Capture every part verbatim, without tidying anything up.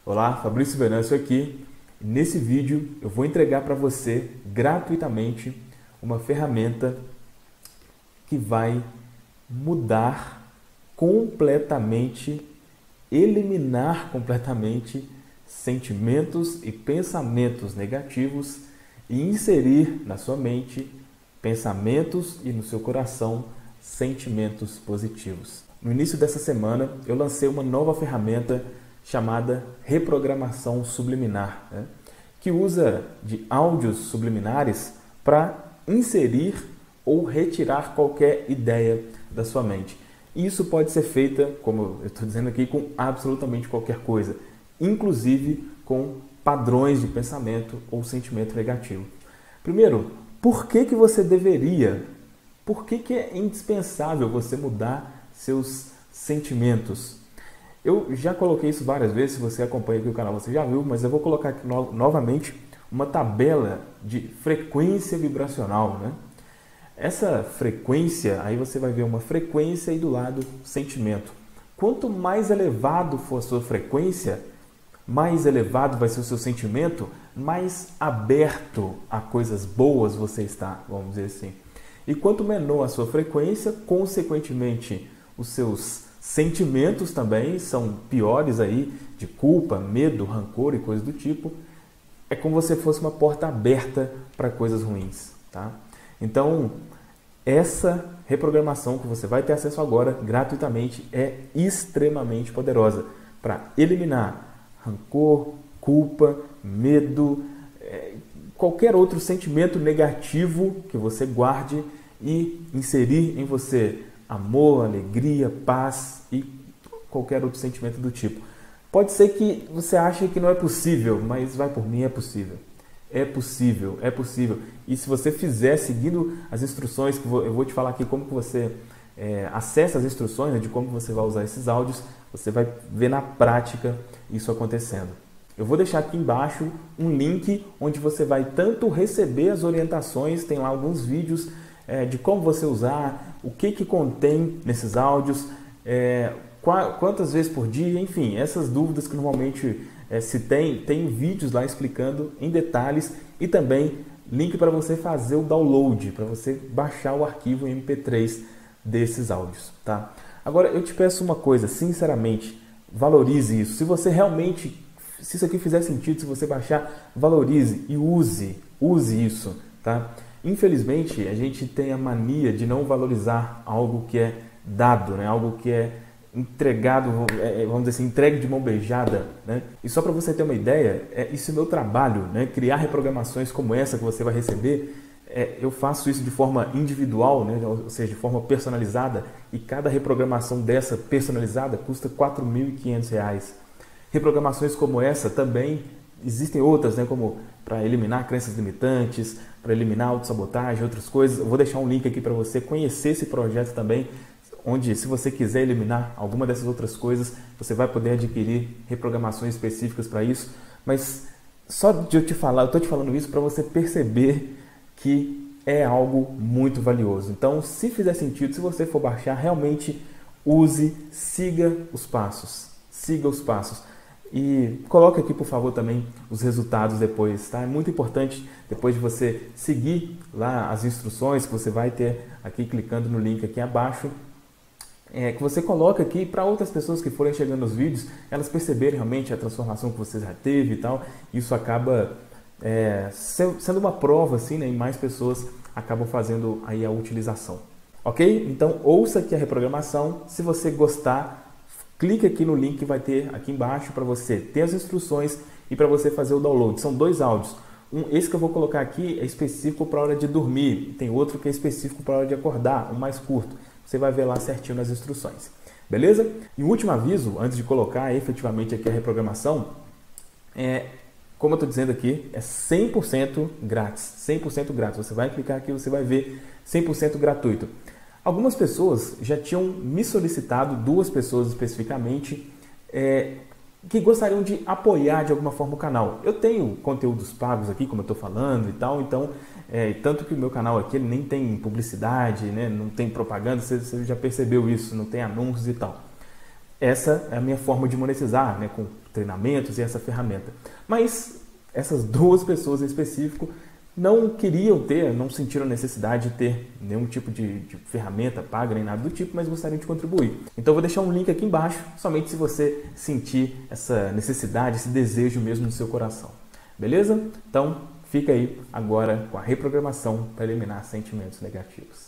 Olá, Fabrício Venâncio aqui. Nesse vídeo eu vou entregar para você gratuitamente uma ferramenta que vai mudar completamente, eliminar completamente sentimentos e pensamentos negativos e inserir na sua mente pensamentos e no seu coração sentimentos positivos. No início dessa semana eu lancei uma nova ferramenta chamada reprogramação subliminar, né? Que usa de áudios subliminares para inserir ou retirar qualquer ideia da sua mente. E isso pode ser feito, como eu estou dizendo aqui, com absolutamente qualquer coisa, inclusive com padrões de pensamento ou sentimento negativo. Primeiro, por que que você deveria, por que que é indispensável você mudar seus sentimentos? Eu já coloquei isso várias vezes, se você acompanha aqui o canal você já viu, mas eu vou colocar aqui no, novamente uma tabela de frequência vibracional, né? Essa frequência, aí você vai ver uma frequência e do lado sentimento. Quanto mais elevado for a sua frequência, mais elevado vai ser o seu sentimento, mais aberto a coisas boas você está, vamos dizer assim. E quanto menor a sua frequência, consequentemente, os seus sentimentos também são piores aí, de culpa, medo, rancor e coisas do tipo. É como se fosse uma porta aberta para coisas ruins, tá? Então, essa reprogramação que você vai ter acesso agora gratuitamente é extremamente poderosa para eliminar rancor, culpa, medo, é, qualquer outro sentimento negativo que você guarde e inserir em você amor, alegria, paz e qualquer outro sentimento do tipo. Pode ser que você ache que não é possível, mas vai por mim, é possível. É possível, é possível. E se você fizer seguindo as instruções, que eu vou te falar aqui como que você é, acessa as instruções, né, de como você vai usar esses áudios, você vai ver na prática isso acontecendo. Eu vou deixar aqui embaixo um link onde você vai tanto receber as orientações, tem lá alguns vídeos é, de como você usar, o que que contém nesses áudios, é, quantas vezes por dia, enfim, essas dúvidas que normalmente é, se tem, tem vídeos lá explicando em detalhes e também link para você fazer o download, para você baixar o arquivo M P três desses áudios, tá? Agora eu te peço uma coisa, sinceramente, valorize isso. Se você realmente, se isso aqui fizer sentido, se você baixar, valorize e use, use isso, tá? Infelizmente, a gente tem a mania de não valorizar algo que é dado, né? Algo que é entregado, vamos dizer assim, entregue de mão beijada, né? E só para você ter uma ideia, é, isso é meu trabalho, né? Criar reprogramações como essa que você vai receber, é, eu faço isso de forma individual, né? Ou seja, de forma personalizada, e cada reprogramação dessa personalizada custa quatro mil e quinhentos reais. Reprogramações como essa também existem outras, né? Como para eliminar crenças limitantes, para eliminar autossabotagem, outras coisas. Eu vou deixar um link aqui para você conhecer esse projeto também, onde, se você quiser eliminar alguma dessas outras coisas, você vai poder adquirir reprogramações específicas para isso. Mas só de eu te falar, eu estou te falando isso para você perceber que é algo muito valioso. Então, se fizer sentido, se você for baixar, realmente use, siga os passos. Siga os passos. E coloque aqui, por favor, também os resultados depois, tá? É muito importante, depois de você seguir lá as instruções que você vai ter aqui, clicando no link aqui abaixo, é, que você coloca aqui para outras pessoas que forem chegando nos vídeos, elas perceberem realmente a transformação que você já teve e tal. Isso acaba é, sendo uma prova, assim, né? E mais pessoas acabam fazendo aí a utilização. Ok? Então, ouça aqui a reprogramação. Se você gostar, clique aqui no link que vai ter aqui embaixo para você ter as instruções e para você fazer o download. São dois áudios. Um, esse que eu vou colocar aqui é específico para a hora de dormir. Tem outro que é específico para a hora de acordar, um mais curto. Você vai ver lá certinho nas instruções. Beleza? E um último aviso, antes de colocar efetivamente aqui a reprogramação, é, como eu estou dizendo aqui, é cem por cento grátis. cem por cento grátis. Você vai clicar aqui e você vai ver cem por cento gratuito. Algumas pessoas já tinham me solicitado, duas pessoas especificamente, é, que gostariam de apoiar de alguma forma o canal. Eu tenho conteúdos pagos aqui, como eu estou falando e tal, então, é, tanto que o meu canal aqui ele nem tem publicidade, né, não tem propaganda, você, você já percebeu isso, não tem anúncios e tal. Essa é a minha forma de monetizar, né, com treinamentos e essa ferramenta. Mas essas duas pessoas em específico não queriam ter, não sentiram necessidade de ter nenhum tipo de, de ferramenta paga nem nada do tipo, mas gostariam de contribuir. Então eu vou deixar um link aqui embaixo, somente se você sentir essa necessidade, esse desejo mesmo no seu coração. Beleza? Então fica aí agora com a reprogramação para eliminar sentimentos negativos.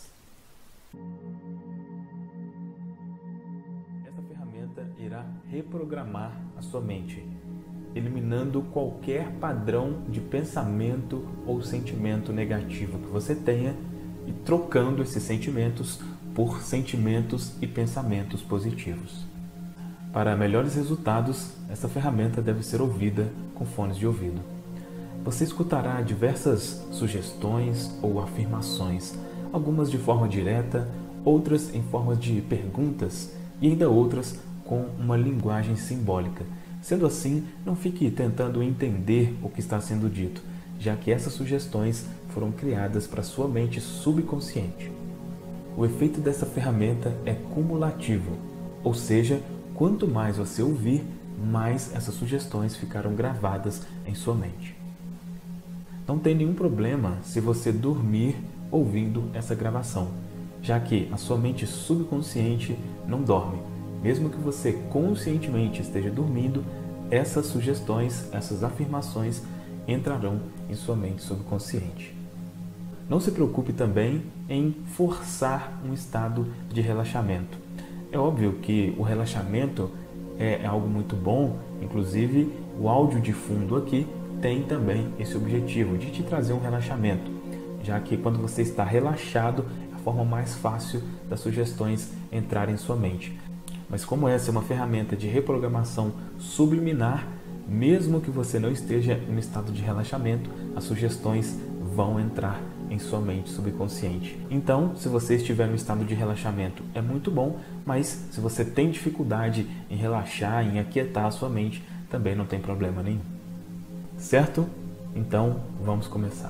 Essa ferramenta irá reprogramar a sua mente, eliminando qualquer padrão de pensamento ou sentimento negativo que você tenha e trocando esses sentimentos por sentimentos e pensamentos positivos. Para melhores resultados, essa ferramenta deve ser ouvida com fones de ouvido. Você escutará diversas sugestões ou afirmações, algumas de forma direta, outras em forma de perguntas e ainda outras com uma linguagem simbólica. Sendo assim, não fique tentando entender o que está sendo dito, já que essas sugestões foram criadas para sua mente subconsciente. O efeito dessa ferramenta é cumulativo, ou seja, quanto mais você ouvir, mais essas sugestões ficaram gravadas em sua mente. Não tem nenhum problema se você dormir ouvindo essa gravação, já que a sua mente subconsciente não dorme. Mesmo que você conscientemente esteja dormindo, essas sugestões, essas afirmações entrarão em sua mente subconsciente. Não se preocupe também em forçar um estado de relaxamento. É óbvio que o relaxamento é algo muito bom, inclusive o áudio de fundo aqui tem também esse objetivo de te trazer um relaxamento, já que quando você está relaxado, é a forma mais fácil das sugestões entrarem em sua mente. Mas como essa é uma ferramenta de reprogramação subliminar, mesmo que você não esteja em um estado de relaxamento, as sugestões vão entrar em sua mente subconsciente. Então, se você estiver no estado de relaxamento, é muito bom, mas se você tem dificuldade em relaxar, em aquietar a sua mente, também não tem problema nenhum. Certo? Então, vamos começar.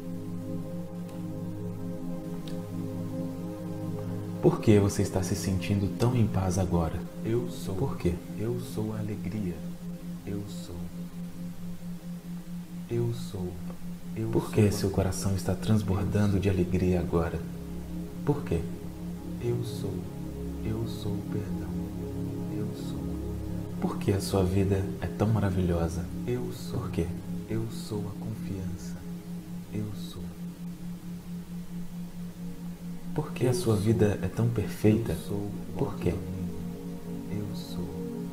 Por que você está se sentindo tão em paz agora? Eu sou. Por quê? Eu sou a alegria. Eu sou. Eu sou. Eu Por que sou seu a... coração está transbordando de alegria agora? Por quê? Eu sou. Eu sou o perdão. Eu sou. Por que a sua vida é tão maravilhosa? Eu sou. Por quê? Eu sou a confiança. Eu sou. Por que a sua vida é tão perfeita? Eu sou o Por quê? Eu sou.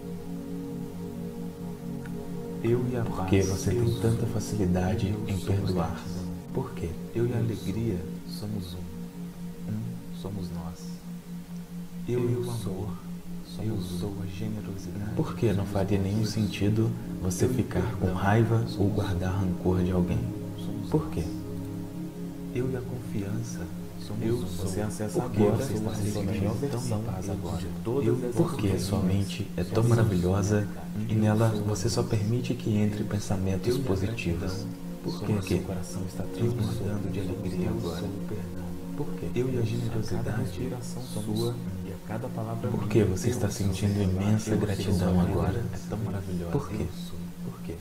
Eu e a Por paz. que você eu tem sou. tanta facilidade Eu em sou perdoar? gratidão. Por quê? Eu e a alegria somos um. Um somos nós. Eu, eu e o amor. Eu sou a generosidade. Por que não faria nenhum sentido você ficar com raiva ou guardar rancor de alguém? Por quê? Eu e a confiança. Eu sou. Você acessa Por que agora você está a se sua sentindo melhor tão versão em paz agora? de todas Eu- as Por que a sua mente é tão maravilhosa e nela você só permite que entre pensamentos Eu e a positivos? gratidão. Por que seu coração está transbordando de alegria agora? Eu sou o perdão. Por quê? Eu e a Cada generosidade respiração somos sua um. e a cada palavra Por minha, que você está sentindo imensa gratidão agora? É tão maravilhosa. Por quê? Por quê?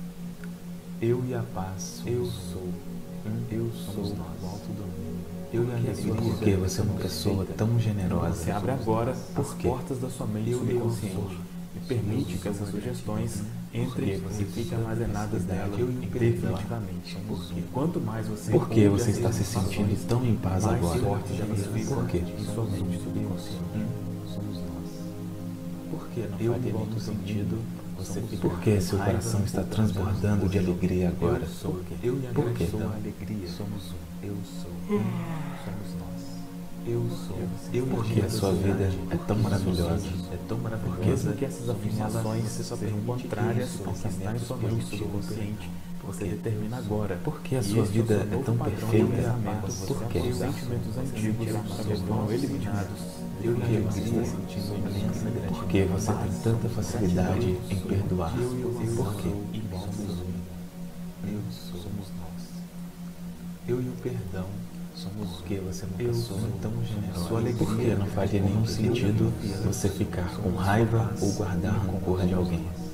Eu e a paz. Eu sou. Um. Eu sou o alto domínio. Eu e a alegria. Por que você é uma pessoa tão generosa? Você abre agora Por as quê? portas da sua mente Eu e eu subconsciente sou. e permite que essas sugestões entrem e fiquem armazenadas nela definitivamente. Porque quanto mais você Por que ouve você as está se informações, sentindo tão em paz mais agora? fortes elas ficam Por quê? em sua mente subconsciente. Somos nós. Por que não Eu faria volto nenhum também. sentido você Somos ficar Por que que seu raiva coração está ou transbordando de alegria agora? Eu sou. Por quê? Eu e a Por quê? gratidão, a alegria. Somos um. Eu sou. Um. Somos nós. Eu sou. Eu e Por que a sua vida é tão maravilhosa? É tão maravilhosa. Mesmo que essas Somos afirmações você só sejam permite contrárias que ao que está em sua mente subconsciente, você determina agora. Por que a E sua esse vida é o seu é novo tão padrão perfeita? de pensamento. Por quê? Os sentimentos antigos serão eliminados. Eu e a Por que você alegria está sentindo imensa gratidão? gratidão? Por que você tem tanta facilidade em perdoar? Eu e o Por quê? Somos um. Eu sou. Somos nós. Eu e o perdão somos Por que você é uma Eu pessoa sou. tão generosa? Sua alegria Por que não faria nenhum é sentido você ficar com raiva ou guardar rancor de alguém?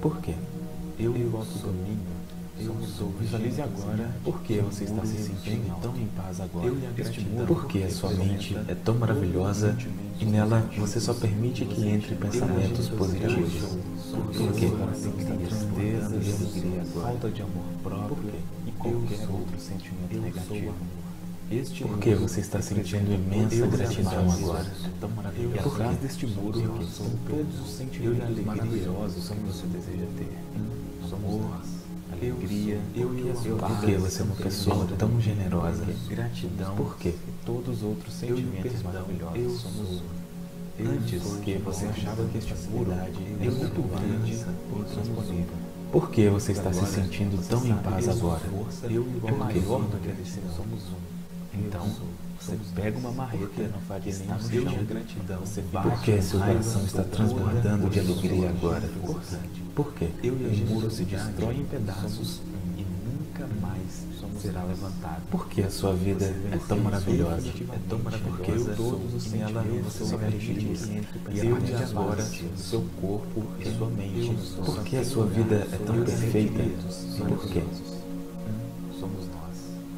Por quê? Eu e o autodomínio. Eu sou. Visualize agora por que você está se sentindo tão em paz agora. Por que a sua mente é tão maravilhosa e nela você só permite que entre pensamentos positivos. Por quê? Tristeza, alegria, falta de amor próprio e qualquer outro sentimento negativo. Por que você está sentindo imensa gratidão agora? E atrás deste muro são todos os sentimentos maravilhosos que você deseja ter. Amor, alegria, Por que você é uma pessoa tão generosa? gratidão. Por quê? E todos os outros sentimentos maravilhosos somos um. Antes que você achava que este muro é muito grande e intransponível. Por que você está se sentindo tão em paz agora? Eu e o maior do que a somos um. Então, você pega uma marreta que está no chão de gratidão. Você bate. Por que seu coração está transbordando de alegria agora? Por quê? Eu e o muro se destroem em pedaços e nunca mais será levantado. Por que a sua vida é tão maravilhosa? É tão maravilhosa todos os e nela você só permite e a partir de agora seu corpo e sua mente. Por que a sua vida é tão perfeita? Por quê? Somos nós.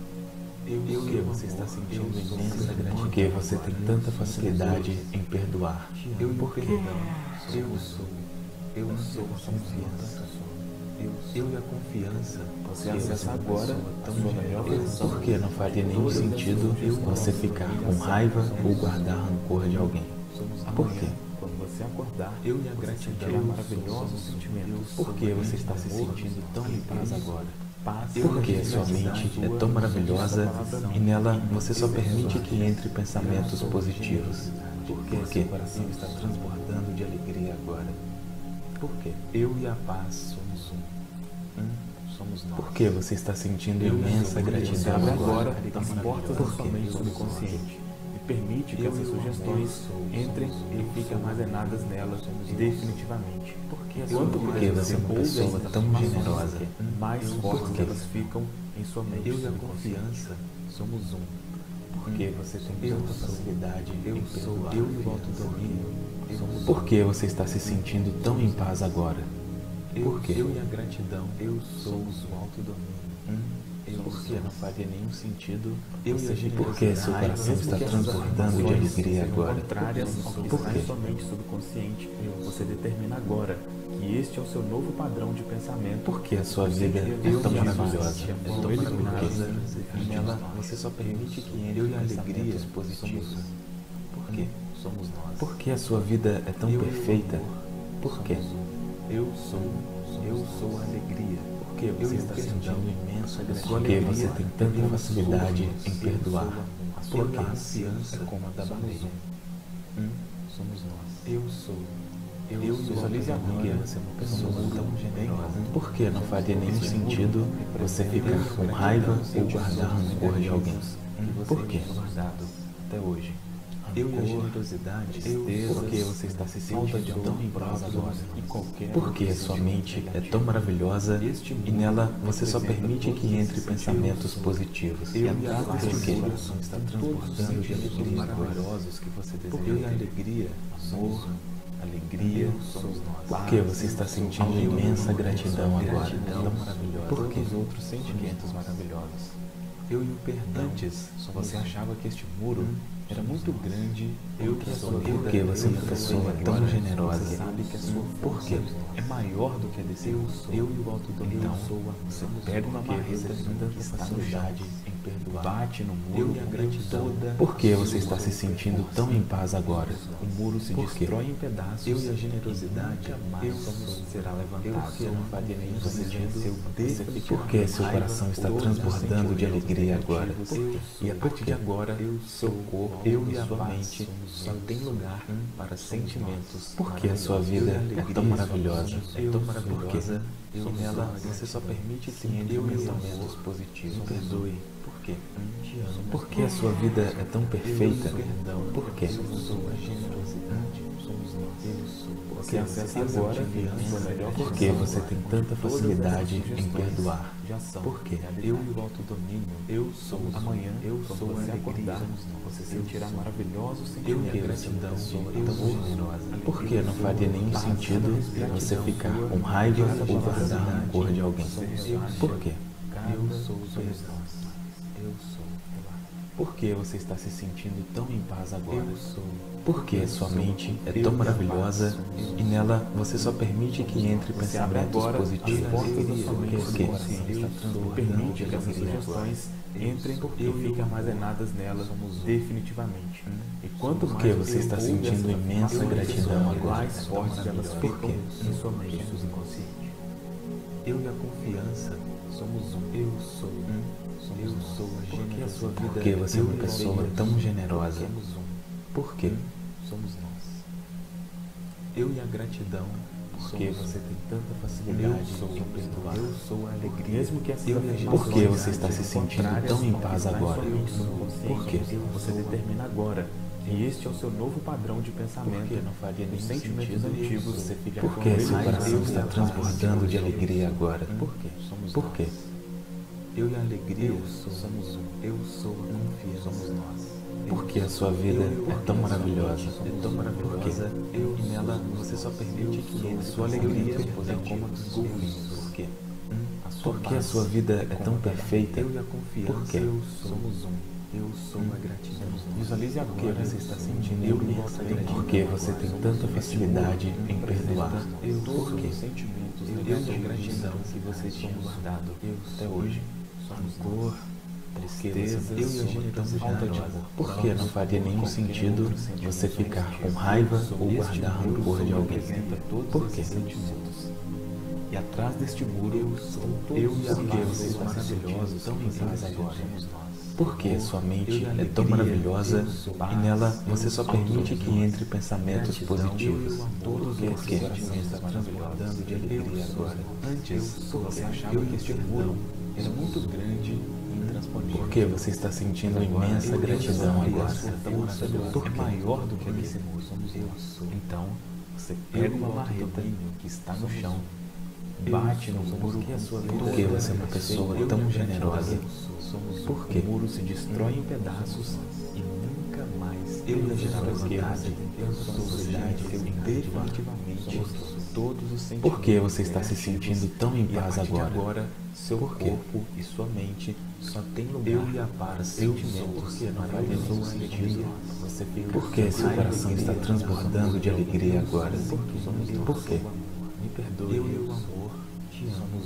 Eu que você está sentindo imensa gratidão. Por que você tem tanta facilidade em perdoar? Eu Por quê? Eu sou. Eu sou a confiança. Eu e a confiança. Você acessa agora tão melhor versão. Por que não faria nenhum sentido você ficar com raiva ou guardar rancor de alguém? Por quê? Quando você acordar, eu e a gratidão maravilhosos sentimentos. Por que você está se sentindo tão em paz agora? Paz. Por que a sua mente é tão maravilhosa e nela você só permite que entre pensamentos positivos? Por que seu coração está transbordando de alegria agora? Por quê? Eu e a paz somos um. Um somos nós. Por que você está sentindo imensa gratidão agora? As portas da sua mente subconsciente e permite que essas sugestões entrem e fiquem armazenadas nela definitivamente. Quanto Por que você é uma pessoa tão generosa? mais fortes elas ficam em sua mente. Eu e a confiança somos um. Por que você tem tanta facilidade em perdoar? Eu e o autodomínio. Por que você está se sentindo tão em paz agora? Por quê? Eu e a gratidão, eu sou o autodomínio. Por que não faria nenhum sentido? Eu e a generosidade. Por que seu coração está transbordando de alegria agora? Contrárias ao que Por está quê? em sua mente subconsciente, você determina agora que este é o seu novo padrão de pensamento. Por que a sua vida é tão maravilhosa? É tão maravilhosa e nela você só permite que entre pensamentos positivos. Por quê? Somos nós. Por que a sua vida é tão perfeita? Por quê? Eu sou, eu sou a alegria. Por que você está sentindo imensa gratidão? Por Por que você tem tanta facilidade em perdoar? Por Por que quê? a confiança é como a da baleia. Um somos nós. Eu sou. Eu, eu visualize agora você é uma pessoa tão generosa. Por que não faria nenhum sentido você ficar com raiva ou guardar rancor de alguém? Por quê? Guardado até hoje. Eu e a generosidade, Por que você está se sentindo tão em paz agora? e qualquer Por que a sua mente é tão maravilhosa e nela você só permite que entre pensamentos positivos? Eu e a Por quê? coração está transbordando de alegria maravilhosos que você deseja. Eu e a alegria, amor, alegria somos nós. Por que você está sentindo imensa gratidão agora? Por que os outros sentimentos maravilhosos? Eu e o perdão. Antes, você achava que este muro era muito grande. Eu que a sua vida. Por que você é uma pessoa tão generosa? Você sabe que a sua Por quê? é maior do que a desse eu, eu e o autodomínio. Então, você pega uma marreta que está no chão em perdoar. Bate no muro e a gratidão. Por que você está se sentindo tão em paz agora? O muro se Por quê? destrói em pedaços. Eu e a generosidade jamais será levantado. Eu não faria nenhum sentido. Por que seu coração está transbordando de alegria agora? E a partir de agora, seu corpo, eu e a sua mente só tem lugar para sentimentos. Por que a sua vida é tão maravilhosa? É tão maravilhosa e nela você só permite que entre pensamentos positivos. Perdoe. Por quê? Te amo. Por que a sua vida é tão perfeita? Por quê? Somos uma generosidade. Somos nós. Eu sou. Você acessa agora a sua melhor. Por que você tem tanta facilidade em perdoar? Por quê? Eu e o autodomínio. Eu sou amanhã. Eu sou Você a alegria. acordar, você sentirá maravilhosos Eu sentimentos. que gratidão. Eu Tão sou generosa. Por que não faria nenhum sentido você ficar com raiva ou guardar rancor de alguém? Por quê? Eu sou perdão. Eu sou. Por que você está se sentindo tão em paz agora? Eu sou. Por que sua mente é tão maravilhosa e nela você só permite que entre pensamentos positivos? Por quê? Permite que essas sugestões entrem e fiquem armazenadas nela definitivamente. E quanto Por mais que você está sentindo imensa gratidão agora? mais fortes elas Por quê? ficam em sua mente subconsciente. Eu e a confiança somos um. Eu sou um. Eu sou a Por que a sua vida Porque você é uma eu pessoa e tão generosa. Somos um. Por quê? Somos nós. Eu e a gratidão. Porque somos você um. tem tanta facilidade Eu sou em perdoar. Eu sou a alegria. Mesmo que essas Eu e a afirmações Por que você está se sentindo tão em paz agora? Por quê? Você determina agora que este é o seu novo padrão de pensamento. Por que não faria Os nenhum sentimentos sentido antigos isso? você fica Por com que eles seu mais coração eu está e a transbordando paz de alegria agora? Por quê? Somos Por nós. quê? Eu e a alegria somos um. Eu sou a confiança. Somos nós. Por que a sua vida é tão maravilhosa? É tão maravilhosa. Eu e nela você só permite que entre Sua alegria é como golfinhos. Por quê? Por que a sua vida é tão perfeita? Eu e a confiança Por quê? somos um. Eu sou a gratidão. Visualize agora que você está sentindo Eu imensa e gratidão. Por que você tem tanta facilidade em perdoar? Eu Por quê? sentimentos Eu de sou gratidão que você tinha guardado até até hoje. hoje. Rancor, tristeza, Eu e a generosidade. falta de amor. Por que não faria nenhum sentido você ficar com raiva ou guardar rancor de alguém? Por quê? E atrás deste muro, eu sou eu e a Por que paz você está se maravilhosos sentindo tão em paz agora? somos nós. Por que sua mente Eu e a é tão alegria, maravilhosa eu sou e paz, nela eu você só sou permite todos que nós. entre pensamentos Gratidão, positivos? eu e o amor, Por quê? todos Porque os seu coração sentimentos está transbordando de Eu alegria sou agora. Antes, você achava que este muro era muito grande e intransponível. Por que você está sentindo imensa gratidão agora? Por É quê? maior do que aquele muro. Eu sou. Então, você Eu pega e o uma marreta autodomínio que está no somos chão, Eu bate no sou. muro que a sua vida Porque é você é uma pessoa Eu tão e a generosa. gratidão somos Por um. que o muro se destrói em pedaços e nunca mais Eu e a generosidade, generosidade, eu sou generosidade, eu definitivamente todos os sentimentos. Por que você está se sentindo tão em E a paz partir de agora? agora, seu Por quê? corpo e sua mente só tem lugar Eu e a para paz, eu sentimentos sou, porque não eu faria sou nenhum a sentido alegria. você fica Por que com seu raiva coração e está alegria, transbordando de alegria agora? Porque Por quê? Me perdoe. Eu e o amor te amo.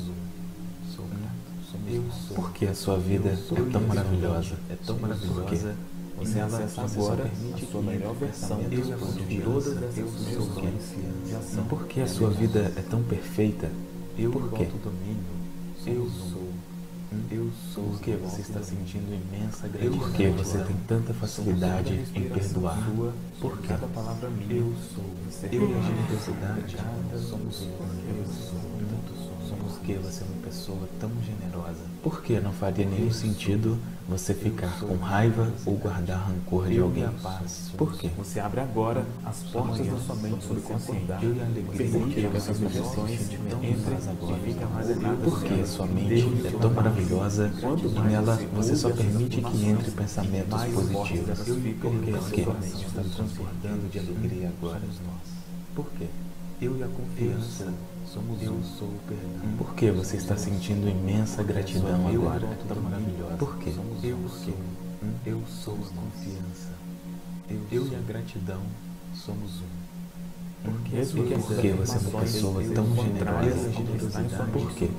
Sou grato. Eu sou. Por que a sua vida é tão maravilhosa? É tão Por quê? maravilhosa. Você acessa agora a sua melhor versão de Eu todas sou essas eu sugestões de ação. Por que a É sua vida é tão perfeita? Eu Por quê? autodomínio. Eu sou. Eu sou. Por que você está sentindo imensa Eu gratidão? Por que você tem tanta facilidade em perdoar? Por quê? cada palavra minha. Eu sou. Eu e a generosidade somos eu sou. Somos Por que você é uma pessoa tão generosa? Por que não faria nenhum sentido você ficar com raiva ou guardar rancor de Eu e alguém? a paz Por quê? Você abre agora as portas da sua mente subconsciente. Eu e a alegria. Permite que essas sugestões entrem e fiquem armazenadas. Por que sua mente é tão maravilhosa e nela você só permite que entre pensamentos positivos? Por quê? Porque sua mente está transbordando de alegria agora. Por quê? Eu e a confiança somos eu sou o perdão. Por que você está sentindo imensa gratidão Eu agora? e tão maravilhosa. Por quê? Eu sou. Eu sou a confiança. Eu e a gratidão somos um. Mesmo que porque você é uma pessoa tão generosa, por quê?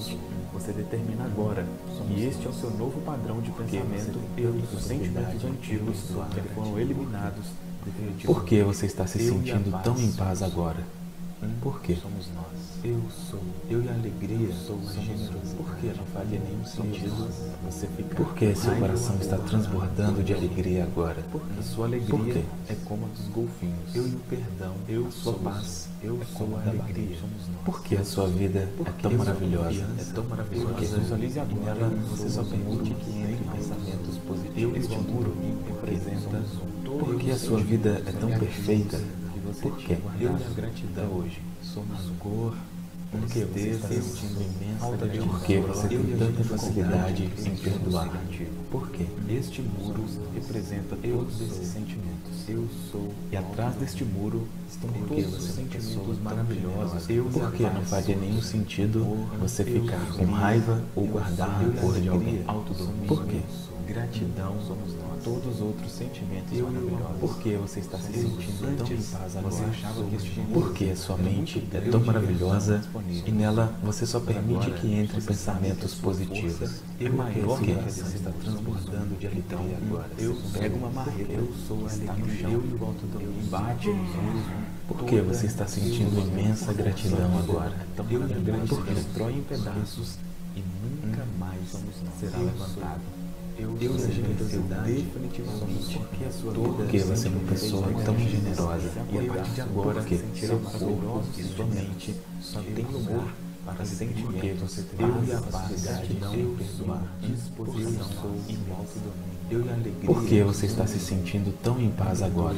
Você determina agora que este é o seu novo padrão de pensamento e os sentimentos antigos que foram eliminados. Por que você está se sentindo tão em paz agora? Por quê? Somos nós. Eu sou. Eu e a alegria sou a generosidade. Por que não faria nenhum sentido você ficar? Por que seu coração está transbordando de alegria agora? Porque sua alegria é como a dos golfinhos. Eu e o perdão, eu a sua paz, eu é sou a alegria. Por que a sua vida é tão maravilhosa? É tão maravilhosa. Porque visualize agora. Nela você só permite que entre pensamentos positivos. Este muro representa. Por que a sua vida é tão perfeita? Por quê? Eu e a gratidão hoje somos cor, porque você está sentindo imensa gratidão. Porque você tem tanta facilidade em perdoar. Por quê? Este muro representa todos esses sentimentos. Eu sou. E atrás deste muro estão todos os sentimentos maravilhosos. Por que não faria nenhum sentido você ficar com raiva ou guardar rancor de alguém? Por quê? Gratidão somos nós. Todos os outros sentimentos maravilhosos. Por que você está se sentindo tão em paz agora? Você achava que este Porque a sua mente é tão maravilhosa e nela você só permite que entre pensamentos positivos. É maior que você está transbordando de alegria agora. Eu pego uma marreta, eu sou a alegria, eu e volto do mundo, bate nos muros. Por que você está sentindo imensa gratidão agora? Eu e a gratidão destrói em pedaços e nunca mais será levantado. Eu e a generosidade definitivamente porque a sua vida porque você é uma pessoa tão generosa e a partir de agora porque seu corpo e sua mente só tem lugar para sentimentos. Eu e a paz, gratidão, perdoar, disposição e domínio. Eu e a alegria. Por que você está se sentindo tão em paz agora?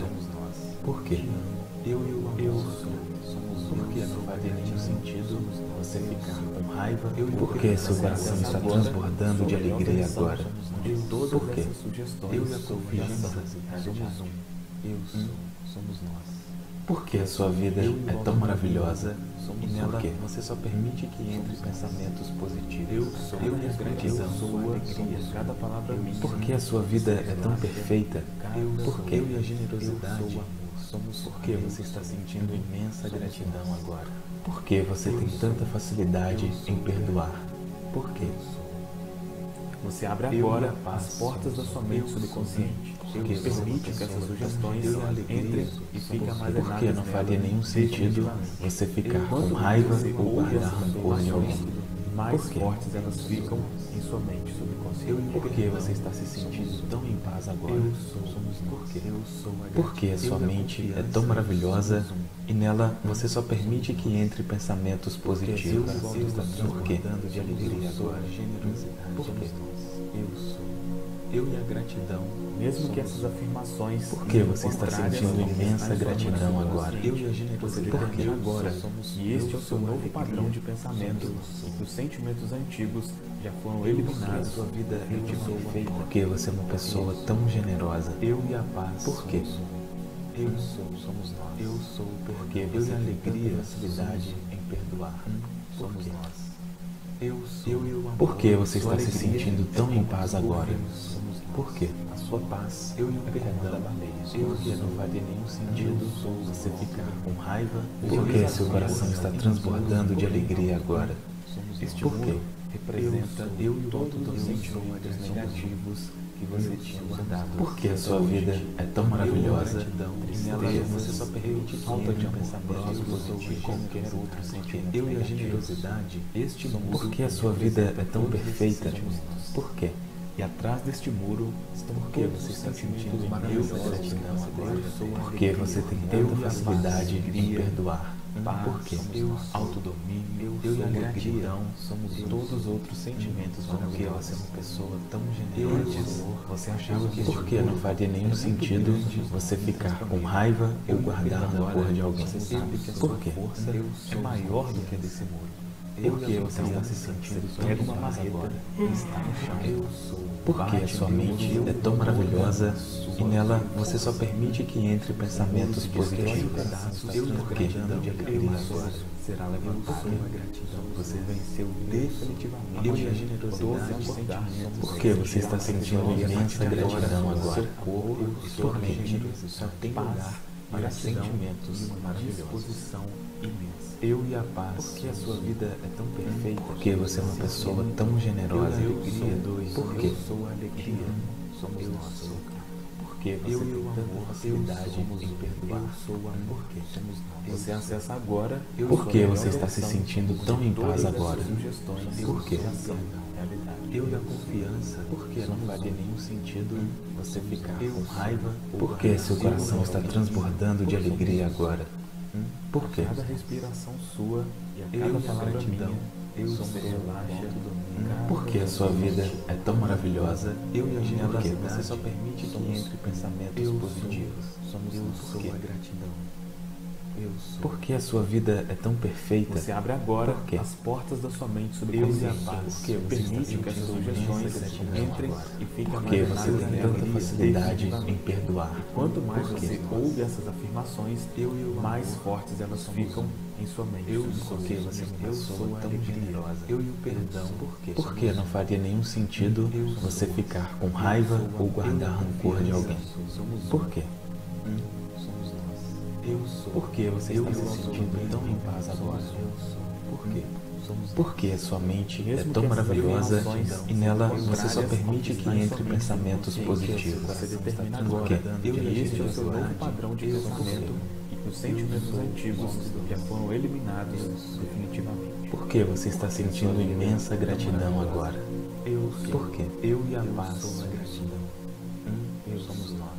Por quê? Eu e o eu sou. Porque não faria nenhum sentido você ficar com raiva. Porque seu coração está transbordando de alegria agora. Por quê? Eu e a confiança somos um. Eu sou. Somos nós. Por que a sua vida é tão maravilhosa e nela você só permite que entre pensamentos positivos? Eu sou. Eu e a gratidão sou a alegria. Cada palavra minha. Por que a sua vida é tão perfeita? Por que eu e a generosidade? Somos porque você está sentindo imensa gratidão agora. Por que você tem tanta facilidade em perdoar? Por quê? Você abre agora as portas da sua mente subconsciente. Porque permite que essas sugestões entrem e fiquem armazenadas. Por que não faria nenhum sentido você ficar com raiva ou guardar rancor de alguém? Mais fortes elas ficam em sua mente subconsciente. Por que você está se sentindo tão em paz agora? Eu sou, somos nós. Eu sou a Porque a sua mente é tão maravilhosa e nela você só permite que entre pensamentos positivos. Por quê? De alegria agora, generosidade. Por quê? Eu sou. Eu e a gratidão. Mesmo que essas afirmações. Por que você está sentindo imensa gratidão agora? Eu e a generosidade. Por quê? Agora. E este é o seu novo padrão de pensamento. E que os sentimentos antigos já foram eliminados. Sua vida é de perfeita. Por que você é uma pessoa tão generosa? Eu e a paz. Por quê? Eu sou, somos nós. Eu sou porque eu e a alegria, facilidade em perdoar. Somos nós. Eu sou. Eu e o amor. Por que você está se sentindo tão em paz agora? Por quê? A sua paz, eu e o perdão, eu que não faria nenhum sentido você ficar com raiva, porque seu coração está transbordando de alegria agora. Este muro representa eu e todos os sentimentos negativos que você tinha guardado. Porque a sua vida é tão maravilhosa e nela você só permite falta de pensamentos positivos e qualquer outro sentimento. Eu e a generosidade, este muro. Porque a sua vida é tão perfeita. Por quê? E atrás deste muro estão porque você está sentindo maravilhosa gratidão agora. Porque você tem tanta facilidade em perdoar. Porque autodomínio, eu e a gratidão somos todos os outros sentimentos. Porque você é uma pessoa tão generosa. Você achava que porque não faria nenhum sentido você ficar com raiva ou guardar rancor de alguém. Por quê? É maior do que desse muro. Porque você está se sentindo pega uma marreta e está no chão. Porque a sua mente é tão maravilhosa e nela você só permite que entre pensamentos positivos. Porque agora será levantado. Você venceu definitivamente a generosidade. Porque você está sentindo imensa gratidão agora. Seu corpo e sua mente só tem lugar para sentimentos maravilhosos. Disposição imensa. Eu e a paz. Porque a sua vida é tão perfeita. Porque você é uma pessoa tão generosa. Eu alegria dois. Porque eu sou a alegria. Somos nós. Porque você eu e tem o tanta amor, facilidade eu somos em um. perdoar. Eu sou o amor. Por quê? Somos nós. Você acessa agora. Eu Por sou que a você melhor está se versão sentindo de tão em paz todas agora? essas sugestões. Por quê? De ação, realidade. Eu e a confiança. Porque não faria nenhum sentido você ficar com raiva. Por que seu coração está transbordando de alegria agora? Por quê? Cada respiração sua e a cada palavra minha, eu você relaxa. Por que a sua vida é tão maravilhosa? Eu e a Por quê? generosidade, você só permite que entre pensamentos eu positivos. Somos eu sou quê? a gratidão. Eu sou. Por que a sua vida é tão perfeita? Você abre agora Por quê? as portas da sua mente Eu subconsciente. e a paz. Porque Você permite está que essas sentindo sugestões gratidão entrem agora. e fiquem Porque você armazenadas tem em tanta alegria, facilidade em definitivamente. perdoar. Quanto mais Por quê? você ouve essas afirmações, eu e o mais fortes elas ficam em sua mente. Eu sou porque você é uma eu pessoa sou a tão alegria. generosa. Eu e o perdão. Por quê? Por que não faria nenhum sentido você ficar com raiva ou guardar rancor de alguém? Por quê? Somos nós. Eu sou. Por que você Eu está e se o nosso sentindo bem, tão em paz somos agora? eu sou. Por quê? Somos Por que a sua mente é Mesmo tão que essas maravilhosa afirmações e nela sejam você só contrárias permite ao que que está em entre sua mente pensamentos subconsciente, positivos? Você determina Por agora. quê? Eu e este é o seu novo Generosidade. padrão de Eu pensamento e que os sentimentos antigos já foram eliminados definitivamente. Por que você está sentindo imensa gratidão agora? Eu sou. Por quê? Eu e a Eu paz sou a gratidão. Eu somos nós.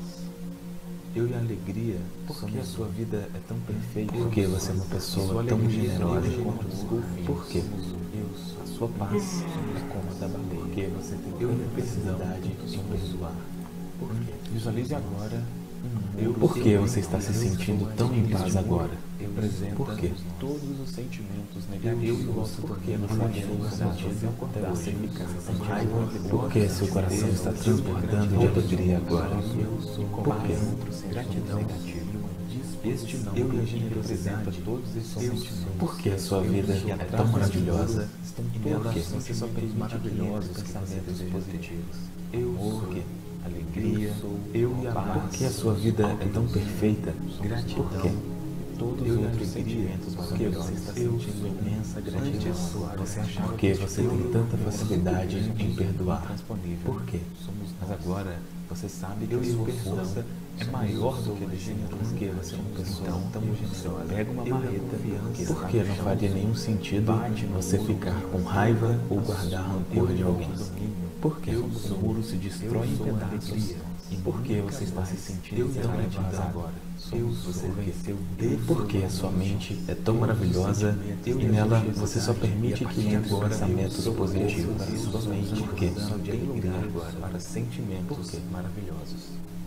Eu e a alegria. Por que a sua vida é tão perfeita? Eu Por que sou. você é uma Sua pessoa alegria tão é generosa? como os golfinhos. Por quê? Eu sou. A sua paz é como a da baleia. Por que você tem Eu tanta e a facilidade em perdoar? Por quê? Visualize agora. Eu, Por que você está se sentindo tão em paz agora? Representa Por quê? todos os sentimentos negativos. Eu gosto porque não faz nenhum sentido até você ficar com com raiva. Por que seu coração está transbordando de alegria agora? Por quê? Gratidão negativa. Este não eu e a generosidade todos esses sentimentos. Por que a sua vida é tão maravilhosa? E nela você só permite maravilhosos pensamentos positivos. Eu sou alegria, eu e a paz. Por que a sua vida é tão perfeita? Gratidão. Por quê? Todos os outros sentimentos Por que você está sentindo imensa gratidão? Você achava Por que você tem tanta facilidade em perdoar? Por quê? Mas agora você sabe que a sua força é maior do que a de generosidade. Por que você é uma pessoa tão generosa? Pega uma marreta. Por que não faria nenhum sentido você ficar com raiva ou guardar rancor de alguém? Por que? Os muros se destroem em pedaços. Por que você está se sentindo tão em paz agora? Eu você venceu. Por que a sua mente é tão maravilhosa e nela você só permite que entre pensamentos positivos? Por quê? Só de alegria agora para sentimentos maravilhosos.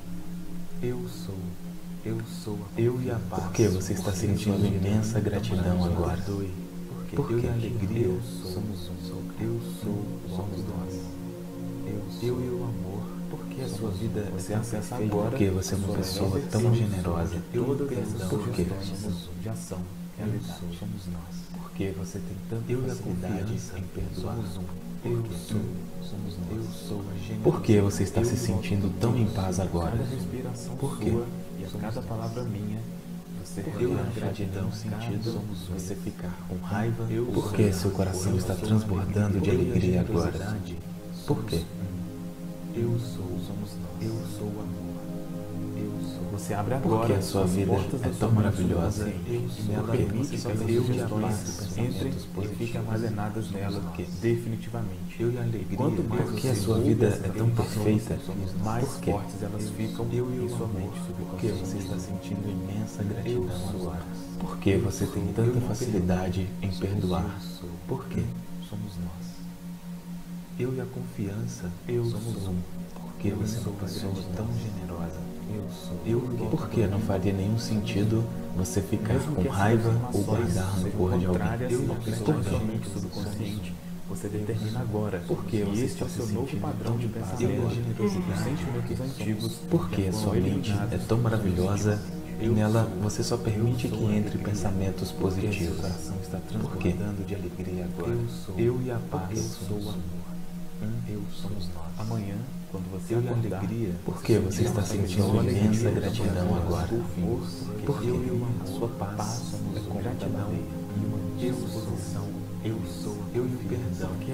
Eu sou. Eu sou a eu e a paz. Por que você está sentindo imensa gratidão agora? Por eu e a alegria somos um. Eu sou, somos nós. Eu, eu e o amor. Porque a sua vida você acessa agora. Por que você é uma pessoa tão generosa? Todas essas Por quê? sugestões de ação, realidade, somos nós. Por que você tem tanta Eu e a facilidade confiança em perdoar? somos um. Eu sou, somos nós. Eu sou a generosidade. Por que você está se Eu sentindo tão em paz agora? Cada respiração Por quê? sua e a cada palavra minha, você Eu relaxa, não gratidão cada sentido somos você ficar com raiva. Eu Por sou que a seu coração eu está sou a transbordando de alegria agora? generosidade. Por quê? Eu sou, somos nós. Eu sou o amor. Eu sou. Você abre Por agora que a sua as vida portas é da tão sua mente maravilhosa subconsciente e e nela permite você que faz essas eu e a sugestões paz de entrem pensamentos e positivos? fiquem armazenadas nela definitivamente. Eu e a alegria. Quanto mais Por que a você sua ouve vida essas é tão afirmações, perfeita, mais por quê? fortes elas ficam eu e em sua mente Por que você está sentindo imensa gratidão Eu sou. agora? Por que você tem tanta facilidade em perdoar? Por quê? Somos nós. Eu e a confiança, eu somos um. Porque você é uma pessoa tão generosa. Eu sou. Eu, por que não faria nenhum sentido você ficar com raiva ou guardar rancor de alguém? Eu e a Por pessoa quê? sua mente subconsciente, você determina agora. Porque E você este é o está seu se novo sentindo padrão de tão em paz pensamento. agora? Os sentimentos antigos. Porque a já sua foram mente é eliminados tão maravilhosa e nela sou. você só permite Eu que sou entre alegria. pensamentos Porque seu positivos. coração está Por quê? transbordando de alegria agora. Eu sou. Eu e a paz. Eu sou o amor. Eu somos nós. Amanhã, quando você eu acordar, alegria. Por que você está sentindo imensa gratidão agora? Por quê? Eu e o amor, a sua paz, é como gratidão e uma disposição. Eu sou. Eu e o perdão. Por que a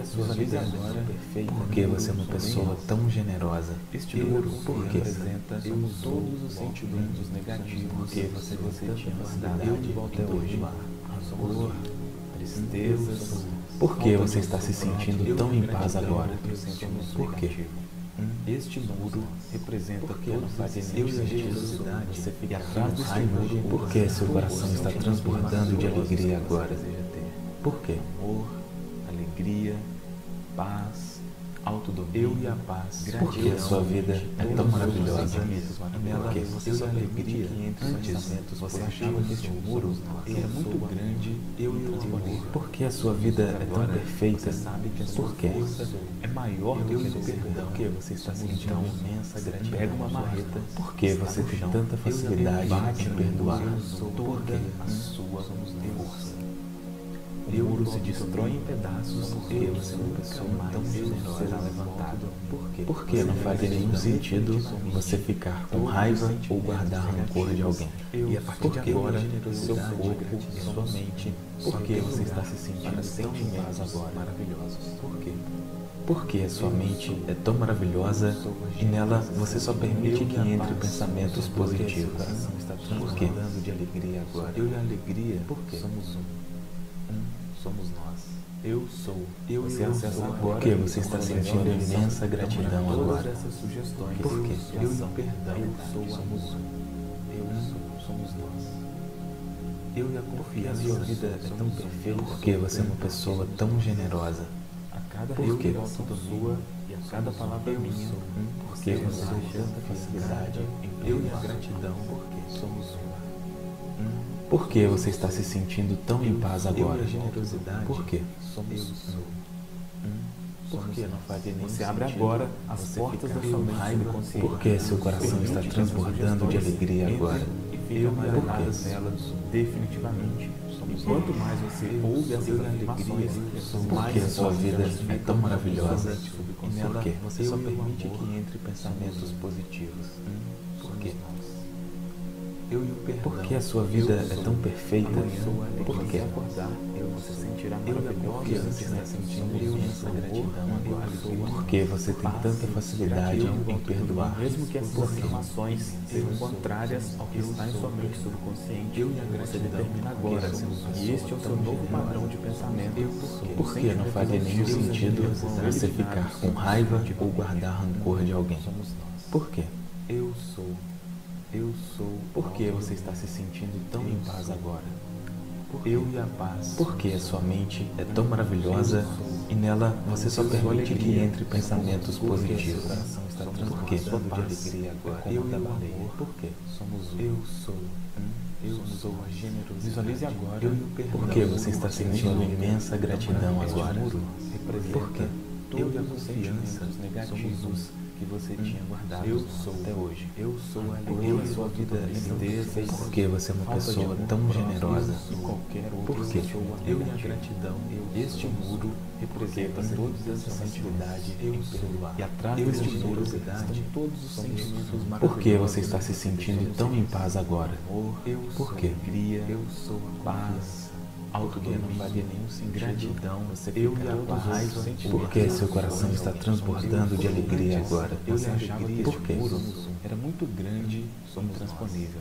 a sua vida agora é perfeita? Porque você é uma pessoa tão generosa. Este muro, por quê? Representa todos os sentimentos negativos. Porque você você tinha guardado eu de volta até hoje. Rancor, tristezas. Por que você está se sentindo tão em paz agora? Por quê? Este muro representa todos os eu e a generosidade. Você fica atrás deste muro. Por que seu coração está transbordando de alegria agora? Por quê? Amor, alegria, paz, autodomínio, eu e a paz. Porque a sua vida é tão maravilhosa. Porque eu e a alegria, antes você achava que este muro é muito grande, eu e o amor. Porque a sua vida é tão perfeita. Por quê? É maior do que o perdão. Porque você está sentindo imensa gratidão. Pega uma marreta. Porque você tem tanta facilidade em perdoar. Toda a sua força. O muro se destrói em pedaços porque você é uma pessoa tão generosa será levantado. Por quê? Porque não faria nenhum sentido você ficar com raiva ou guardar rancor de alguém. E a partir de agora, seu corpo, sua mente, porque você está se sentindo tão em paz agora, maravilhosos. Por quê? Porque a sua mente é tão maravilhosa e nela você só permite que entre pensamentos positivos. Por quê? De alegria agora. Eu e a alegria, porque somos um. Somos nós. Eu sou. Eu você acessa agora. Porque você está sentindo imensa gratidão agora. Essas sugestões. Por quê? Eu e o perdão. Eu sou. Somos um. Eu sou. Somos nós. Eu e a confiança. A sua vida é tão perfeita. Porque você é uma pessoa tão generosa. A cada respiração sua e a cada palavra minha. Porque você tem tanta facilidade em eu e a gratidão. Porque somos um. Por que você está se sentindo tão em paz agora? Por quê? Por que não faria nem Você abre agora as portas da sua mente e consciência. Por que seu coração está transbordando de alegria agora? Eu maravilhadas nelas definitivamente. E quanto mais você ouve essas afirmações, porque a sua vida é tão maravilhosa. Por quê? Você só permite que entre pensamentos positivos. Por quê? Porque a sua vida é tão perfeita. Por quê? Você sentirá porque você está sentindo imensa gratidão agora. Porque você tem tanta facilidade em perdoar. Mesmo que essas afirmações sejam contrárias ao que está em sua mente subconsciente, você determina agora que este é o seu novo padrão de pensamento. Porque não faria nenhum sentido você ficar com raiva ou guardar rancor de alguém. Por quê? Eu sou. Eu sou. Por que você está se sentindo tão em paz agora? Eu e a paz. Porque a sua mente é tão maravilhosa e nela você só permite que entre pensamentos positivos. Por que sua paz agora? Eu e o amor. Por quê? Somos um. Eu sou. Eu sou a generosidade. Visualize agora. Eu e o perdão. Por que você está sentindo imensa gratidão agora? Por quê? Eu e a confiança negativos que você tinha guardado eu sou até hoje. Eu sou a alegria. A sua vida é tristeza. Porque você é uma pessoa tão generosa. E qualquer outra. Por quê? Eu e a gratidão. Este muro representa todas essas sentimentos em perdoar. E atrás deste muro estão todos os sentimentos maravilhosos. Por que você está se sentindo tão em paz agora? Por quê? Eu sou a paz. Autodomínio, não faria nenhum sentido. Gratidão, você eu e a paz. Por que seu coração está transbordando de alegria agora? Você achava que por quê? Era muito grande, intransponível.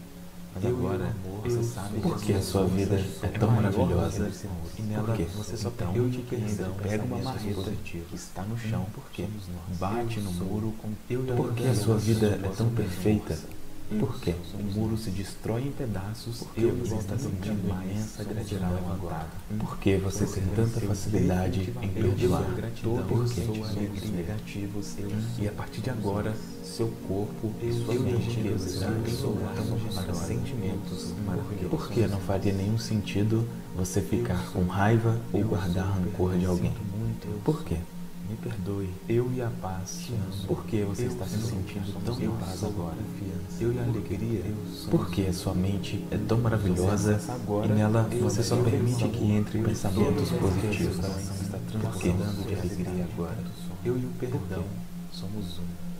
Mas agora você sabe porque a sua vida é tão maravilhosa e nela você só permite que perdão. Pega uma marreta que está no chão, porque bate no muro com eu e a porque a sua vida é tão perfeita. Por quê? O muro se destrói em pedaços porque você está sentindo uma imensa gratidão levantada. Por que você tem tanta facilidade em perdoar? Por quê? Negativos e a partir de agora seu corpo e sua mente estão para sentimentos maravilhosos. Por que não faria nenhum sentido você ficar com raiva ou guardar rancor de alguém? Por quê? Me perdoe, eu e a paz te amo. Por que você está se sentindo tão em paz agora? Eu e a alegria. Porque a sua mente é tão maravilhosa e nela você só permite que entre pensamentos positivos. Por que de alegria agora? Eu e o perdão somos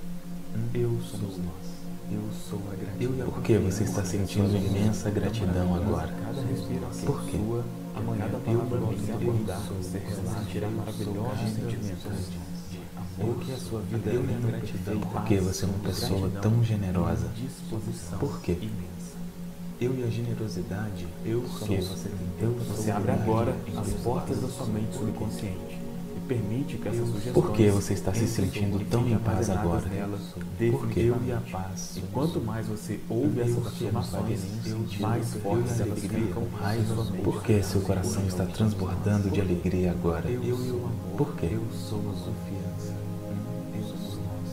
um. Eu somos nós. Eu sou a gratidão. Por que você está sentindo imensa gratidão agora? Por quê? amanhã da palavra vai se acordar, você sentirá maravilhosos sentimentos de amor, que a sua vida eu é e a tão gratidão, perfeita. Porque você é uma pessoa tão generosa. disposição Por quê? imensa. Eu e a generosidade, eu Porque sou. você tem tanta Você abre agora as portas da sua mente subconsciente e permite que essas sugestões. Por que você está se sentindo tão em paz agora? Por que eu e a paz. E quanto mais você ouve essas afirmações, mais fortes elas ficam raiva. Por que seu coração está transbordando de alegria agora? Eu e o amor. Por quê? Eu sou a confiança. Eu somos nós.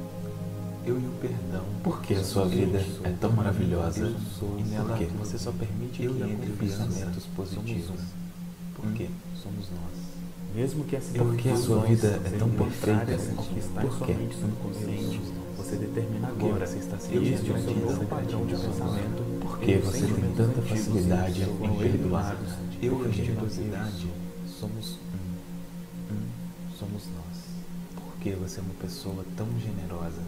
Eu e o perdão. Por que a sua vida é tão maravilhosa? E nela você só permite Eu que e a entre confiança pensamentos positivos. Por quê? Somos nós. Mesmo que essas Por que a sua afirmações vida é tão sejam perfeita? contrárias ao que está em Por sua quê? mente subconsciente, você determina Por que agora você está este sentindo é o seu gratidão? novo padrão de pensamento. Por que você tem Sentimentos tanta antigos facilidade foram em perdoar? eliminados. Eu e a Porque generosidade somos um. Um somos nós. Por que você é uma pessoa tão generosa?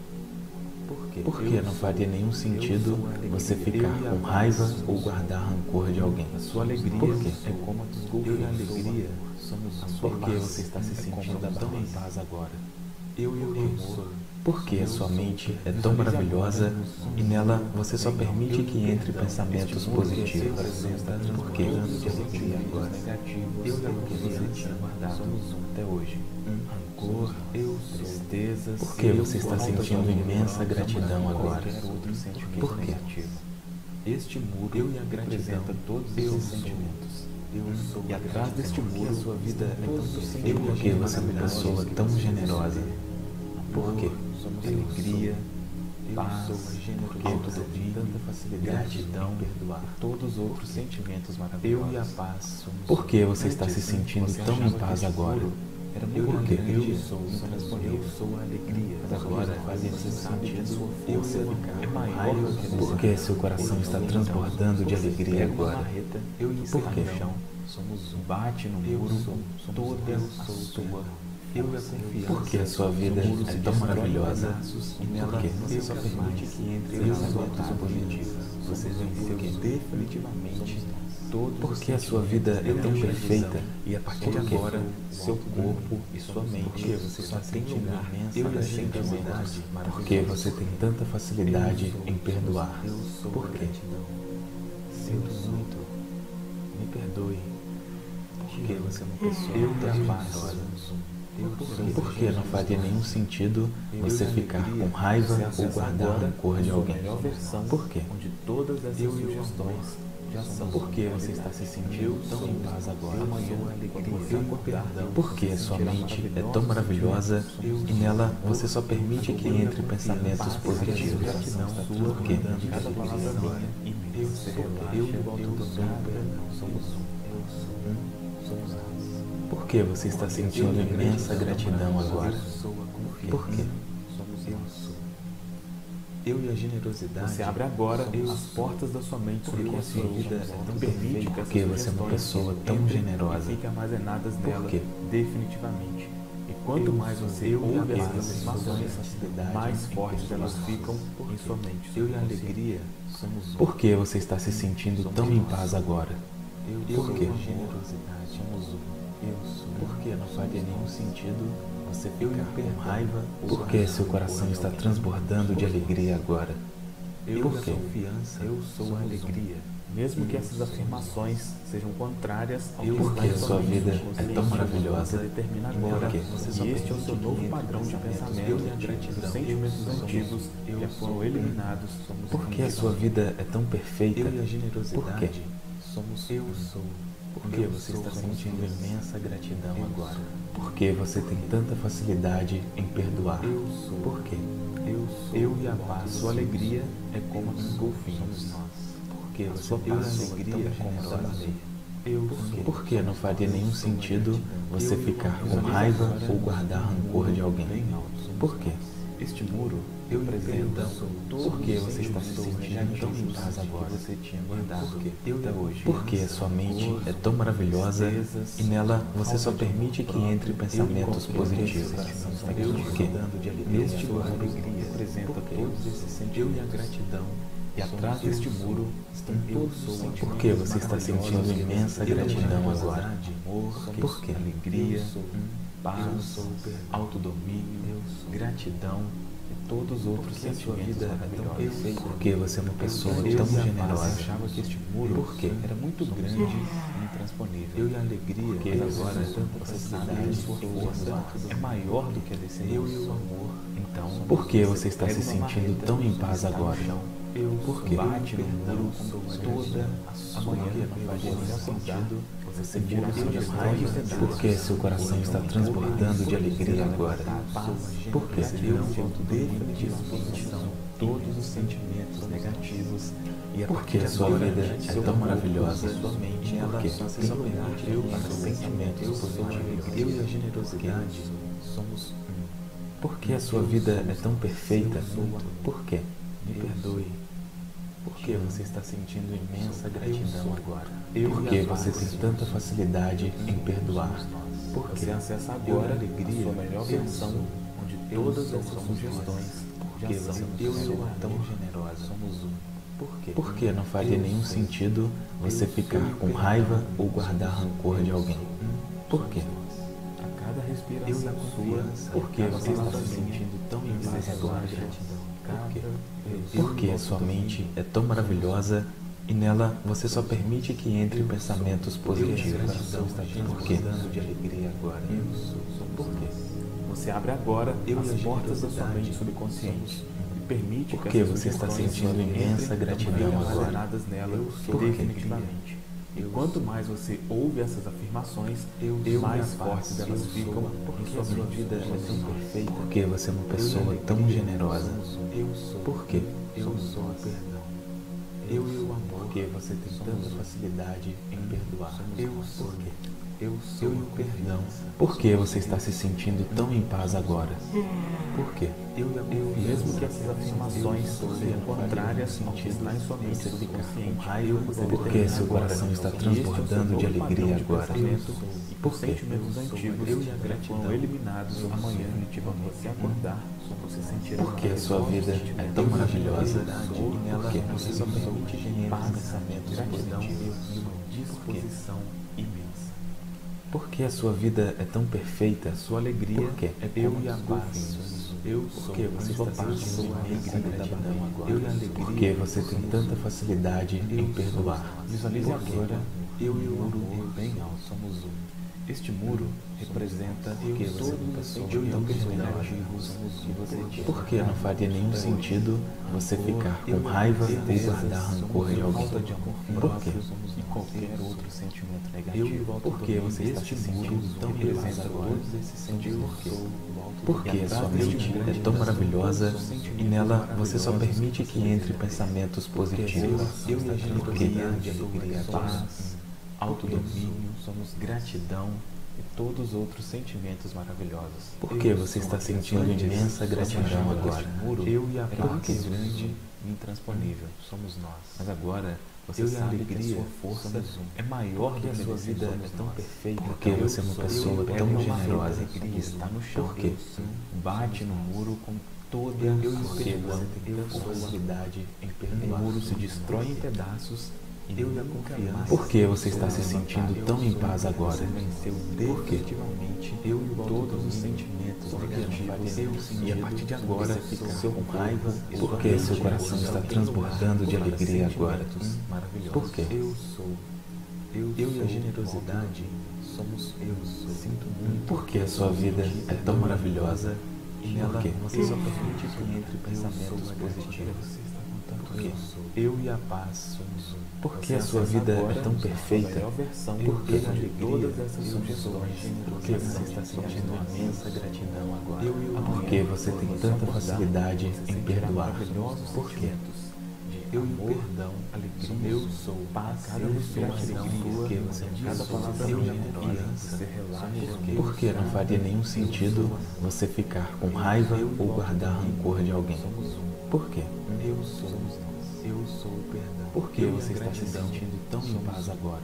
Porque Por que não faria nenhum sentido você ficar com raiva ou guardar rancor de alguém? a sua alegria Por quê? é como a dos golfinhos. Eu e a alegria somos um. Por que você está se É como sentindo a da tão em paz. paz agora? Eu e o amor. Por que a sua mente é tão maravilhosa e nela você só permite que entre pensamentos positivos? Por quê? de alegria agora negativo. Eu e a confiança somos um até hoje. Rancor, eu, tristezas. Por que você está sentindo imensa gratidão agora? Outro sentimento Por quê? negativo. Este muro eu e a gratidão todos esses sentimentos. Eu sou e atrás deste muro a sua vida é tão perfeita. Por que você é uma pessoa tão generosa? Por quê? Somos alegria, paz, porque você tem tanta facilidade gratidão, em perdoar todos os outros sentimentos maravilhosos. Eu e a paz. Por que você está se sentindo tão em paz agora? Era Eu muito quê? grande, eu sou intransponível, eu sou a alegria. Mas agora fazia você sabe que a sua força é maior do que Por que seu coração está transbordando de alegria agora? Eu e Por quê? chão somos um bate no muro, toda a sua. Eu e a confiança. Por que a sua vida é tão maravilhosa? E nela Por quê? você só permite que entre pensamentos positivos. Você venceu definitivamente todos Por os que a sua vida é tão perfeita? e a partir de agora, seu corpo e sua mente Por que você só está tem sentindo lugar. imensa Eu e a gratidão? generosidade Por que você tem tanta facilidade em perdoar? Eu sou Por a quê? gratidão. Sinto muito. Me perdoe. Porque você é uma pessoa Eu e tão a paz. generosa. Eu sou Por que não faria nenhum sentido você ficar com raiva ou guardar rancor de alguém? Por quê? Onde todas essas sugestões já são. Por que você está se sentindo tão em paz agora? Eu e o perdão. Por que a sua mente é tão maravilhosa e nela você só permite que entre pensamentos positivos? Por quê? Cada palavra minha. Eu sou eu e o autodomínio. Somos um. Um. Somos nós. Por que você está sentindo imensa gratidão agora? Por quê? Somos nós. Eu e a generosidade. Você abre agora as portas da sua mente porque a sua vida é tão permite que Porque você é uma pessoa tão generosa. fiquem armazenadas Por nela quê? definitivamente. E quanto mais você ouve essas afirmações, mais fortes elas ficam em sua mente. Eu e a alegria somos um. Por que você está se sentindo tão em paz agora? Por quê? Eu e a generosidade somos um. Eu sou. Por que não faria nenhum sentido você Eu ficar e o com raiva? perdão. Por que seu coração está transbordando de alegria agora? Eu Por e a quê? confiança, eu sou a alegria. Mesmo que essas afirmações sejam contrárias ao que Por está que em a sua sua mente, vida você é tão maravilhosa? determina Por agora quê? você só este é o seu novo padrão de pensamento. Eu e a gratidão. Os sentimentos antigos já foram eliminados. Por que a sua vida é tão perfeita? Eu e a generosidade Por quê? somos eu sou. Por que você está sentindo imensa gratidão agora? Por que você tem tanta facilidade em perdoar? Eu sou. Por quê? Eu sou. Eu e a paz. Sua alegria é como a dos golfinhos. Por que você Sua tem paz uma e alegria alegria como como a da da baleia. baleia? Eu Por sou. que não faria nenhum sentido você ficar com raiva ou guardar rancor de alguém? Por quê? Este muro eu apresento Por que você está se sentindo tão em paz agora? Você tinha guardado eu até hoje. Por que a sua mente é tão maravilhosa e nela você só permite que entre pensamentos positivos? Por quê? Neste muro alegria apresenta todos esses sentimentos. Eu e a gratidão E atrás deste muro estão todos os sentimentos. Por que você está sentindo imensa gratidão agora? Por que? Alegria, paz, autodomínio, gratidão e todos os outros sentimentos maravilhosos. Por que você é uma pessoa tão generosa? Achava que este muro Por quê? era muito grande e intransponível. Eu e a alegria, Porque agora você sabe que a sua força é maior do que a desse eu e o amor. Então, Por que você está se sentindo tão em paz agora? Eu Por quê? bate no muro com toda a manhã não fazia nenhum sentido. Você sentir a sua raiva. Por que seu coração está transbordando de alegria agora? Por quê? Eu definitivamente são todos os sentimentos negativos. E a Por que partir a sua agora, vida é seu tão corpo, maravilhosa? Sua mente, ela Por quê? você só permite eu para sentimentos positivos. Eu e a generosidade somos um. Por que a sua vida é tão perfeita? Por quê? Me perdoe. Por que você está sentindo imensa gratidão agora? Por que você tem tanta facilidade em perdoar? Por Você quê? acessa agora a alegria, a sua melhor versão, onde todas essas sugestões Porque já você são é eu uma sou pessoa tão tão generosa. Somos um. Por quê? Por que não faria nenhum sentido você ficar com raiva ou guardar rancor de alguém? Por quê? A cada respiração sua, Por que você está se sentindo tão em paz agora? Por quê? Por que a sua mente é tão maravilhosa e nela você só permite que entre pensamentos positivos? Por quê? de alegria agora. Por quê? Você abre agora as portas da sua mente subconsciente e permite Por que que essas você está sugestões sentindo imensa entrem gratidão bem agora? armazenadas nela Por quê? definitivamente. E quanto mais você ouve essas afirmações, mais fortes elas ficam em sua Sua mente. vida é tão perfeita. Por que você é uma pessoa tão generosa? Por quê? Eu sou o perdão. Eu e o amor. Porque você tem tanta facilidade em perdoar. Eu sou. Por quê? Eu sou Eu e o perdão. Por que você está se sentindo tão em paz agora? Por quê? Eu e a confiança. Mesmo que essas afirmações sejam contrárias ao que está em sua mente subconsciente, Por que seu coração está transbordando de alegria agora? Por sentimentos antigos eu e a gratidão foram eliminados amanhã definitivamente você acordar, você sentirá Por que a sua vida é tão maravilhosa? Por que você só permite que paz, pensamentos, gratidão e uma disposição imensa. Por que a sua vida é tão perfeita? Sua alegria Por quê? é eu e a paz. Eu sou que você sua está paz, sentindo sua imensa alegria, gratidão agora? Eu e a alegria. Por que você tem tanta facilidade em perdoar? Visualize Por quê? agora eu e o muro bem alto, somos um. Este muro representa Porque eu você é todos uma os pessoa sentimentos tão perdoada. negativos que você tinha. Por que não faria nenhum sentido você ficar com raiva ou guardar rancor de alguém? Falta de amor Por quê? e qualquer outro sentimento negativo. Por que você está se sentindo tão em paz agora? Por que a sua mente é tão maravilhosa e nela você só permite que entre pensamentos positivos? Eu e a Por quê? generosidade, de alegria, paz, autodomínio, somos gratidão e todos os outros sentimentos maravilhosos. Por que você está sentindo imensa gratidão agora? Eu e a Por paz quê? grande e intransponível somos nós. Mas agora você Eu e a sabe alegria, que a sua força é maior do que a que sua a vida vida é tão perfeita. Por Porque você é uma pessoa tão generosa. que está no chão. Por quê? Bate no muro com toda Eu a e o você perdão. tem Eu tanta sou facilidade em O perdoar. muro O muro se destrói em pedaços e eu e a confiança. Por que você está se sentindo tão em paz agora? Você venceu Por quê? definitivamente eu e todos os sentimentos negativos e a partir de agora Você seu com raiva e Por sua que mente seu coração está estão transbordando de alegria agora? Maravilhosos. Por quê? Eu sou. Eu, eu e a generosidade somos eu. Sinto muito. Por que a sua vida é tão maravilhosa E Por nela quê? você só permite que entre pensamentos positivos. Por quê? Eu e a paz somos um. Por que a sua vida é tão perfeita? Por quê? de todas essas sugestões? Por que você está sentindo imensa gratidão agora? Eu e o Por que você tem tanta facilidade em perdoar? Por quê? Eu e o perdão, alegria, eu sou paz, cada respiração tua, Porque você é cada palavra eu minha, generosa. você relaxa. Por que não faria nenhum sentido você ficar com raiva ou guardar rancor de alguém? Por quê? Eu sou, eu sou o perdão. Por que você está se sentindo tão em paz agora?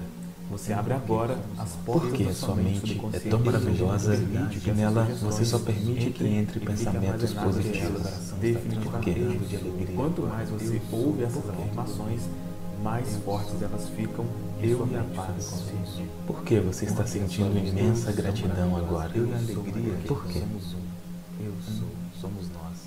Você abre agora as portas Porque da a sua sua mente mente é subconsciente tão e maravilhosa permite que essas nela sugestões você só permite que entrem entre e fiquem pensamentos armazenadas positivos. nelas, definitivamente. de alegria. Quanto mais você ouve essas afirmações, mais fortes elas ficam. Eu e a paz. Por que você está sentindo imensa gratidão agora? Eu e a alegria. Por quê? Somos um. Eu sou. Somos nós.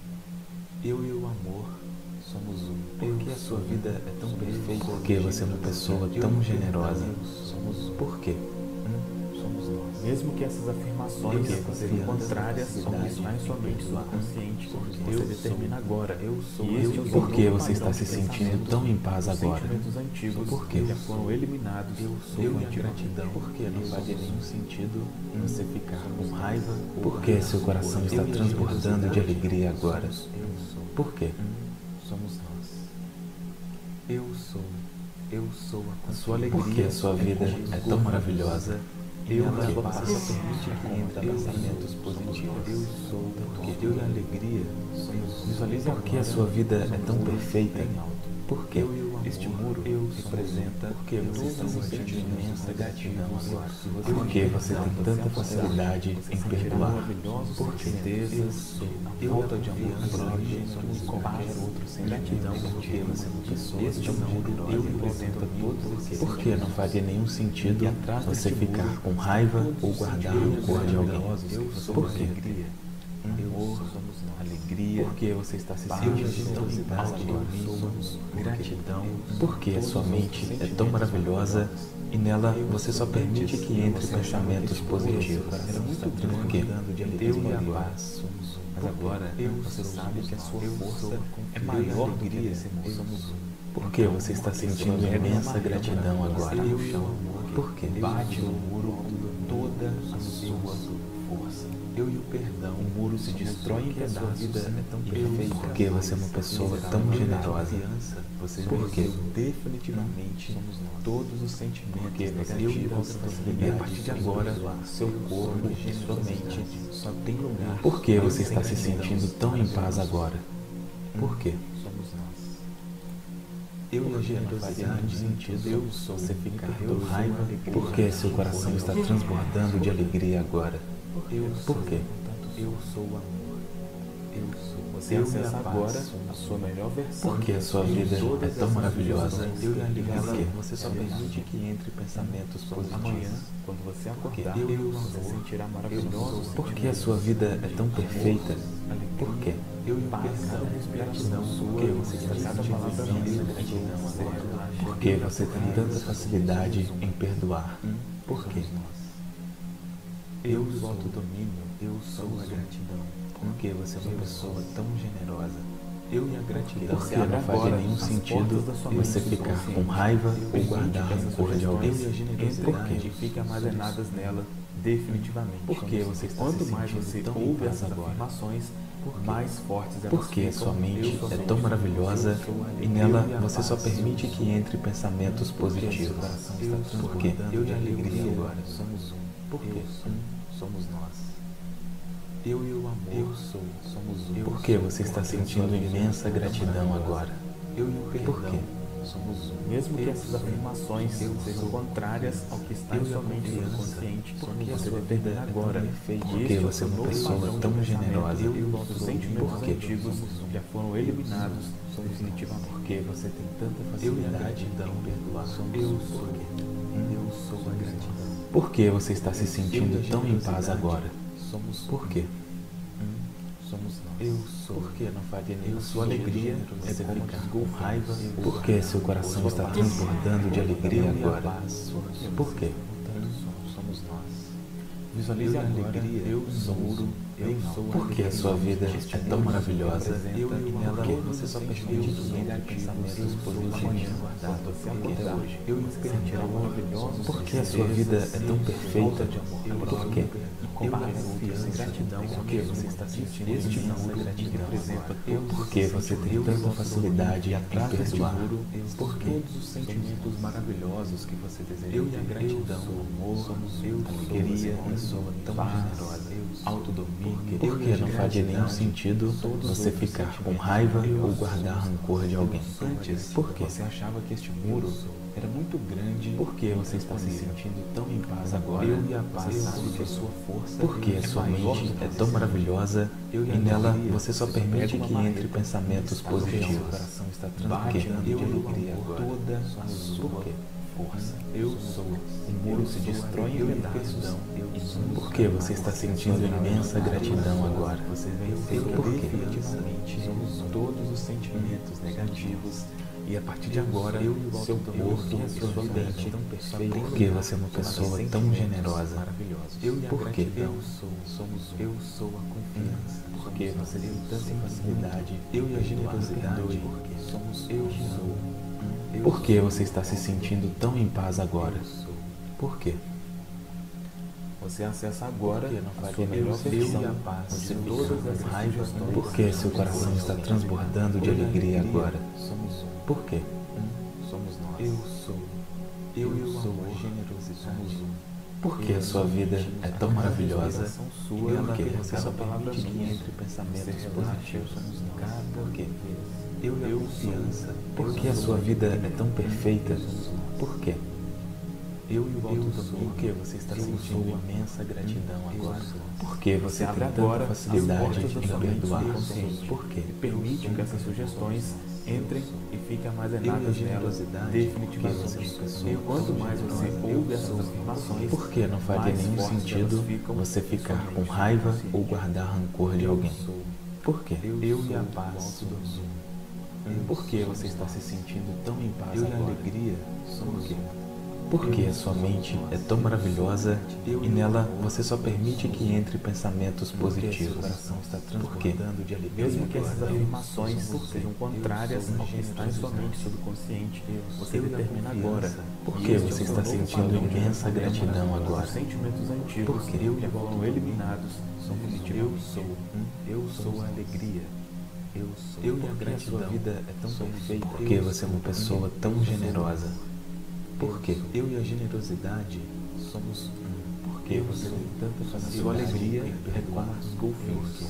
Eu e o amor somos um. Porque a sua vida é tão perfeita? Porque você é uma pessoa tão generosa? Somos um. Por quê? Somos nós. Mesmo que essas afirmações sejam contrárias ao que está em sua mente subconsciente, você determina agora. Eu sou. E por que você está se sentindo tão em paz agora? Sentimentos antigos Por quê? já foram eliminados. Eu sou eu e a gratidão. Porque não faria nenhum sentido você ficar com raiva? Porque seu coração está transbordando de alegria agora? Por quê? Somos nós. Eu sou. Eu sou a sua alegria. Porque a sua vida é tão maravilhosa. Eu Ela e a paz paz permite que entre pensamentos positivos. Eu sou. Porque eu e a alegria somos. Visualize Porque a sua vida é tão perfeita. Por quê? Este muro eu representa porque você está sentindo imensa gratidão agora. Por Porque você tem tanta facilidade em perdoar. Por certezas, falta de amor próprio, qualquer outro sem gratidão, Porque você é uma pessoa este tão muro eu generosa. representa todos esses. Por que não faria nenhum sentido você ficar com raiva ou guardar rancor de alguém? Por quê? Amor, alegria. Por que você está se paz, sentindo tão em paz agora? Gratidão. Porque a sua mente é tão maravilhosa e nela você só permite que entre pensamentos positivos. Por quê? Eu e a paz. Mas agora você sabe que a sua força é maior do que essa emoção. Por que você está sentindo imensa gratidão agora? Por quê? Bate no muro toda a sua força. Eu e o perdão, o muro se destrói em pedaços. A vida é tão perfeita. Porque você é uma pessoa tão generosa. Você Por quê? definitivamente todos os sentimentos negativos. E a partir de agora, seu corpo e sua mente só tem lugar. Por que você está se sentindo tão em paz agora? Por quê? Somos nós. Eu e a generosidade sentido eu sou. Você ficar com raiva. Porque seu coração está transbordando de alegria agora. Por quê? Eu sou o amor. Eu sou. Você acessa agora a sua melhor versão. Porque a sua vida é tão maravilhosa. Eu e a alegria. Você só permite que entre pensamentos positivos. Amanhã, quando você acordar, eu, eu você sentirá maravilhoso. Porque a sua vida é tão perfeita. Por quê? Eu e paz, gratidão sua. Porque você está sentindo imensa gratidão agora. Porque você tem tanta facilidade em perdoar. Por quê? Eu solto o domínio, eu sou a gratidão. Porque você é uma pessoa tão generosa. Eu e a gratidão. Porque não faria nenhum sentido você ficar com raiva ou guardar rancor de alguém. Eu e a generosidade fiquem armazenadas nela definitivamente. Porque você está Quanto se mais sentindo você tão ouve em paz essas agora? afirmações, mais fortes elas Porque a ficam. sua mente Eu é sou tão a maravilhosa eu sou a e alegria, nela eu e a você só paz. permite que entre pensamentos positivos. Por quê? Eu e a alegria agora somos um. Por quê? Somos nós. Eu e o amor. Eu sou. Somos um. Por que você está sentindo imensa gratidão agora? Eu e o perdão. Por quê? Somos um. Mesmo que essas afirmações sejam contrárias ao que está em sua mente subconsciente, porque você determina agora. Porque você é uma pessoa tão generosa. Os sentimentos Por quê? antigos já foram eliminados definitivamente. Porque você tem tanta facilidade em perdoar. Eu sou. Eu sou a gratidão. Por que você está se sentindo tão em paz agora? Somos. Por quê? Somos nós. Eu sou. Por que não faria nenhum Sua alegria é você ficar com raiva? Porque seu coração está transbordando de alegria agora. Por quê? Somos nós. Visualize a alegria. Eu sou muro. Eu sou. Porque a sua vida é tão maravilhosa e nela você só permite que entre pensamentos positivos. Você acordar hoje. Eu me sentirá maravilhoso. Porque a sua vida é tão perfeita. Por quê? Eu confiança, gratidão, porque você está sentindo este muro gratidão representa todos porque você tem tanta facilidade em perdoar. Por todos os sentimentos maravilhosos que você deseja. Eu e a gratidão, o amor, somos eu, a alegria, pessoa tão generosa. autodomínio. Porque não fazia nenhum sentido você ficar com raiva ou guardar rancor de alguém. Antes, por quê? Você achava que este muro era muito grande. Por que você está se sentindo tão em paz agora? Eu e a paz sabe que a sua força. Porque a sua mente é tão maravilhosa e nela você só permite que entre pensamentos positivos. Seu coração está Por quê? transbordando de alegria agora. Toda a sua força. Eu sou. O muro se destrói em pedaços. Por que você está sentindo imensa gratidão agora? Você venceu Por quê? definitivamente todos os sentimentos negativos. E a partir de agora, seu corpo e sua mente estão perfeitos. Por que você é uma pessoa tão generosa? Eu e a Por quê? gratidão somos eu sou a confiança. Porque você tem tanta facilidade. Eu e a generosidade somos eu sou. Por que você está se sentindo tão em paz agora? Por quê? Você acessa agora a sua Eu melhor sei versão e a paz você de fica todas com as raiva. sugestões. Por que seu coração está transbordando de alegria agora? Somos um. Por quê? Somos nós. Eu sou. Eu e o amor, a generosidade. Por que a sua vida é tão maravilhosa? Sua, E por que você você só só palavra permite que minha entre pensamentos ser positivos? somos nós. Por quê? Eu e a Eu confiança. Por que a sua vida é tão perfeita? Por quê? Eu e o Eu autodomínio. Por que você está sentindo imensa gratidão agora? Por que você abre tem agora tanta as facilidade portas da em sua mente perdoar? subconsciente. Por quê? Permite que essas sugestões entrem e fiquem armazenadas nelas definitivamente. E quanto mais você ouve essas afirmações, Por que não faria mais nenhum fortes sentido elas ficam você em ficar sua com mente raiva subconsciente. ou guardar rancor de alguém? Por quê? Eu, eu e a paz somos um. Por que você está se sentindo tão em paz Eu e a agora? alegria somos um. Porque a sua mente é tão maravilhosa e nela você só permite que entre pensamentos positivos. Por quê? Mesmo que essas afirmações sejam contrárias ao que está em sua mente subconsciente, você determina agora. Por que você está sentindo imensa gratidão agora? Os sentimentos antigos Por quê? que foram eliminados são eu sou. Eu sou a alegria. Eu sou. Eu e a gratidão. Sua vida é tão somos perfeita. um. Porque você é uma pessoa tão generosa. Por quê? Eu e a generosidade somos um. Porque você tem tanta facilidade. A sua alegria é como as golfinhos.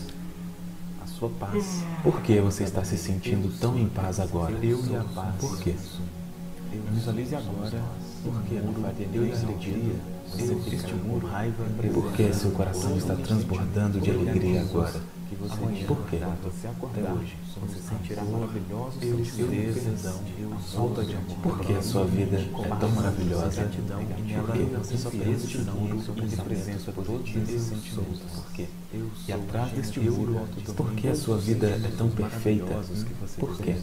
A sua paz. Por que você está se sentindo tão em paz agora? Eu e a paz. Por quê? Visualize agora. Por que não faria Eu e nenhum a alegria. sentido você Eu ficar estimule com raiva? Por que seu coração está transbordando de alegria agora? Por quê? Você acordar hoje, você sentirá maravilhosos sentimentos, falta de amor. Por que a sua vida é tão maravilhosa? Por quê? Você só permite muro entre presença de todos esses sentimentos. Por quê? E atrás deste muro, Por que a sua vida é tão perfeita? Por quê?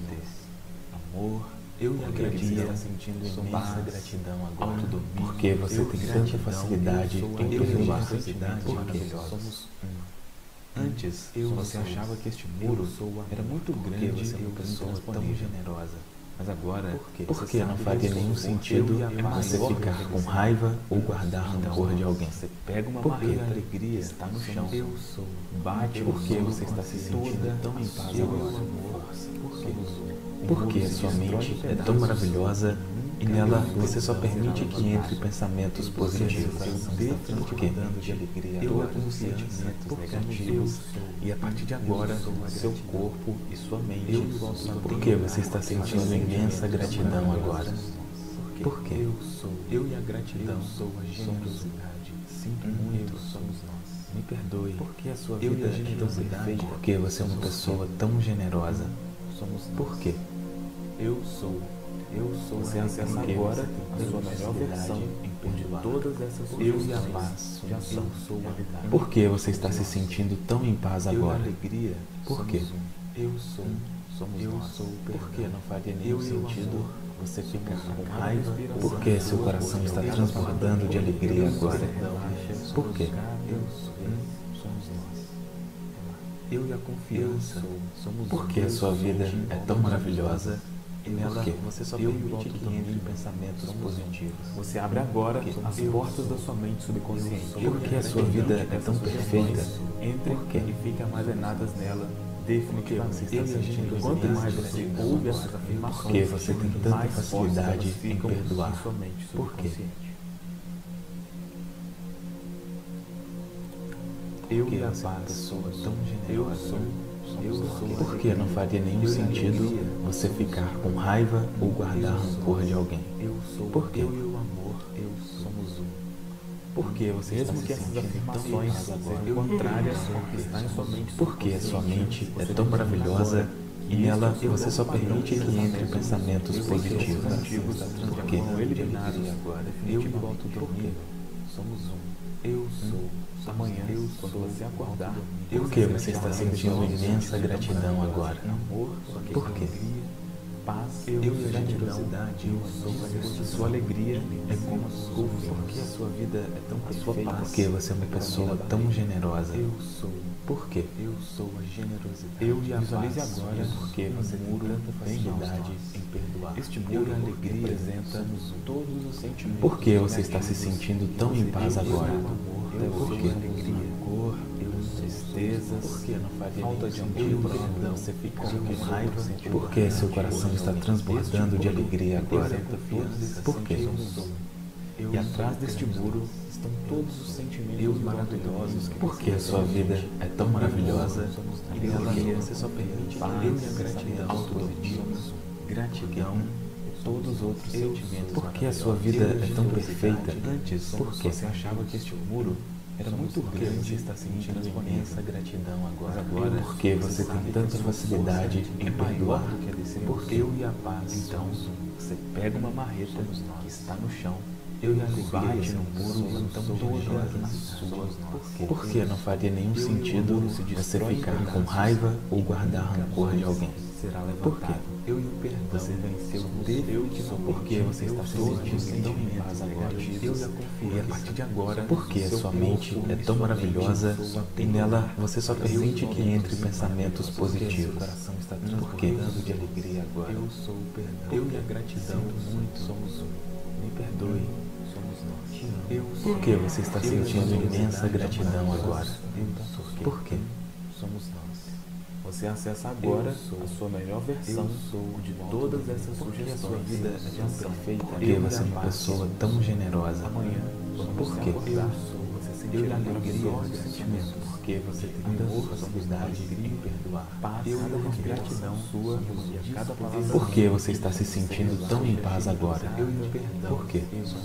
Amor, eu e a Alegria, gratidão sentindo imensa paz, gratidão agora. autodomínio. Porque você tem tanta facilidade em perdoar. Por quê? Somos um. Antes, você achava que este muro era muito grande Porque você é uma e pessoa tão intransponível. generosa. Mas agora, Por que não faria nenhum sentido você ficar com raiva ou guardar rancor de alguém? Você pega uma Por quê? marreta de alegria, está no chão. Eu sou. Bate Por que o você está se sentindo tão em paz eu agora? amor. Por quê? Porque a sua mente é tão maravilhosa e nela você só permite que entre pensamentos positivos. Por quê? Todos os sentimentos negativos e a partir de agora, seu corpo e sua mente. Por que você está sentindo imensa gratidão agora? Por quê? Eu sou. Eu e a gratidão sou a generosidade. Sinto muito, somos nós. Me perdoe. Porque a sua Eu vida e a generosidade. Por que você é uma pessoa tão generosa? Somos nós. Por quê? Eu sou. Eu sou. Você acessa Porque agora você a sua tem melhor facilidade versão em onde perdoar. todas essas eu e a paz já são sou a verdade. Por que você está se sentindo tão em paz Eu e a agora? alegria. Por quê? somos um. Eu sou. Somos Eu nós. sou. Por que não faria Eu nenhum e o sentido amor. você ficar Somos com um. raiva? Respiração. Por que seu coração está transbordando de alegria agora? Por quê? Eu sou. Somos nós. Eu e a confiança. Somos Por que a sua vida é tão maravilhosa e Por nela quê? você só Eu permite e o que entre pensamentos positivos? Você abre agora Por quê? as portas da sua mente subconsciente. Por que a sua vida é tão perfeita? Entre Por quê? e fiquem armazenadas nela definitivamente. Você está sentindo Quanto imensa mais você gratidão? ouve essas afirmações, Porque você tem tanta mais fortes facilidade elas em ficam perdoar. em sua mente Por quê? subconsciente. Eu e a paz sou tão generosa. Eu sou. Por que não faria nenhum sentido você ficar com raiva ou guardar rancor de alguém? Por quê? Eu e o amor, eu somos um. Por que você está se sentindo tão sejam contrárias ao que está em sua mente? Porque a sua mente é tão maravilhosa e nela você só permite que entre pensamentos positivos. Por quê? Eu volto a dormir. Somos um. Eu sou. Amanhã, quando você acordar, por que você está sentindo imensa gratidão agora? Por quê? Paz, eu e a generosidade, eu sou. Sua alegria é como golfe. Porque a sua vida é tão perfeita. Porque você é uma pessoa tão generosa. Eu sou. Por quê? Eu sou a generosidade. Eu e a visualize agora porque você tem tanta facilidade em perdoar. Este muro e a alegria representa todos os sentimentos. Por que você está se sentindo tão em paz agora? Por quê? Alegria, cor, tristezas, por que não faria falta de amor, perdão, você fica com raiva? Por que seu coração está transbordando de alegria agora? Por quê? E atrás deste muro estão todos os sentimentos maravilhosos. Por que a sua vida é tão maravilhosa? E porque você só permite paz, a gratidão, autodomínio, gratidão e todos os outros sentimentos. Por que a sua vida é tão perfeita? Antes, porque você achava que este muro era muito grande e está sentindo imensa gratidão agora. Agora, porque você tem tanta facilidade em perdoar? Porque eu e a paz. Então, você pega uma marreta que está no chão. Eu e a alegria no muro então todas as suas. Por que não faria nenhum sentido você ficar com raiva ou guardar rancor de alguém? Por quê? Eu e o perdão. Você venceu definitivamente. Por que você está se sentindo tão em paz agora? Eu e a confiança. E a partir de agora, porque a sua mente é tão maravilhosa e nela você só permite que entre pensamentos positivos. Por quê? De alegria agora. Eu sou o perdão. Eu e a gratidão muito somos um. Me perdoe. Por que você está sentindo imensa gratidão agora? Por quê? Somos nós. Você acessa agora a sua melhor versão de todas essas sugestões. Sua vida é tão perfeita. Porque você é uma pessoa tão generosa. Amanhã, por quê? Você sentirá alegria de sentimento. Porque você tem tanta facilidade em perdoar. Paz, cada gratidão sua e a cada palavra. Por que você está se sentindo tão em paz agora? Por quê?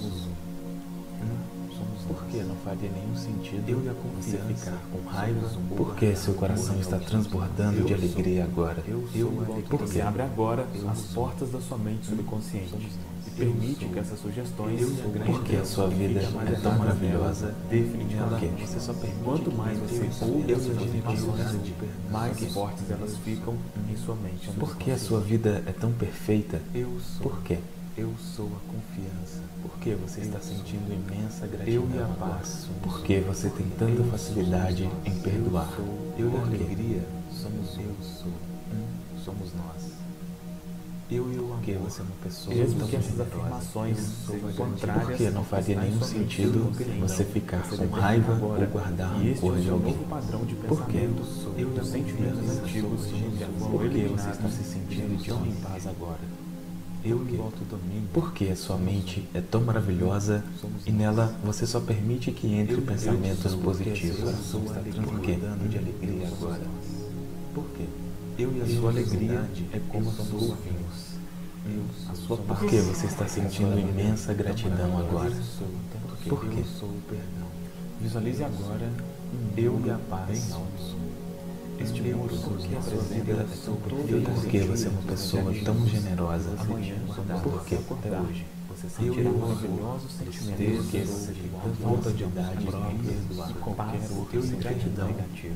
Por que não faria nenhum sentido eu e a você ficar com raiva? Por que seu coração está transbordando de alegria agora? Por que abre agora as portas da sua mente subconsciente e permite que essas sugestões, porque a sua vida é tão maravilhosa, definitivamente. Você só permite. Quanto mais você ouve essas afirmações, mais fortes elas ficam em sua mente. Porque a sua vida é tão perfeita? Por quê? Eu sou a confiança. Por que você está sentindo imensa gratidão? Eu e a paz. Por que você tem tanta facilidade em perdoar? Eu e a alegria somos eu sou. Um, somos nós. Eu e o amor. Porque você é uma pessoa. Mesmo que essas afirmações sejam contrárias. Por que não faria nenhum sentido você ficar com raiva ou guardar rancor de alguém? Por que eu e os sentimentos antigos por que você está se sentindo tão em paz agora? Eu volto o domínio. Porque a sua mente é tão maravilhosa e nela você só permite que entre pensamentos positivos. Por quê? De alegria agora. Por quê? Eu e a sua alegria é como os golfinhos. A sua paz. Por que você está sentindo imensa gratidão agora? Por quê? Visualize agora eu e a paz. Este muro que apresenta porque você é uma pessoa tão generosa. Amanhã, por que até hoje? Você sentirá maravilhosos sentimentos que você tem falta de idade e qualquer outro de gratidão.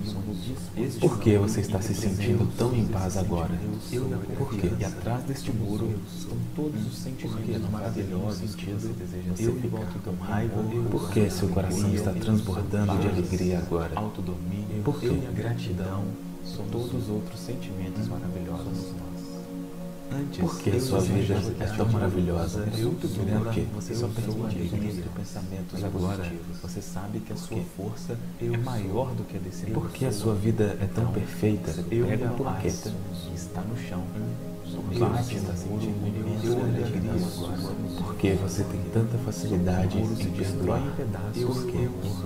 Por que você está se sentindo tão em paz agora? Por quê? E atrás deste muro estão todos os sentimentos maravilhosos que você deseja ser. Você fica com raiva. Por que seu coração está transbordando de alegria agora? Autodomínio. Por que? Gratidão. São todos os outros sentimentos maravilhosos. Antes, porque a sua vida é tão maravilhosa, porque você só permite entre pensamentos agora, você sabe que a sua força é maior do que a desse mundo. Porque a sua vida é tão perfeita, pega por quê? Está no chão, bate, está sentindo imensa alegria agora. Porque você tem tanta facilidade em perdoar. Por quê?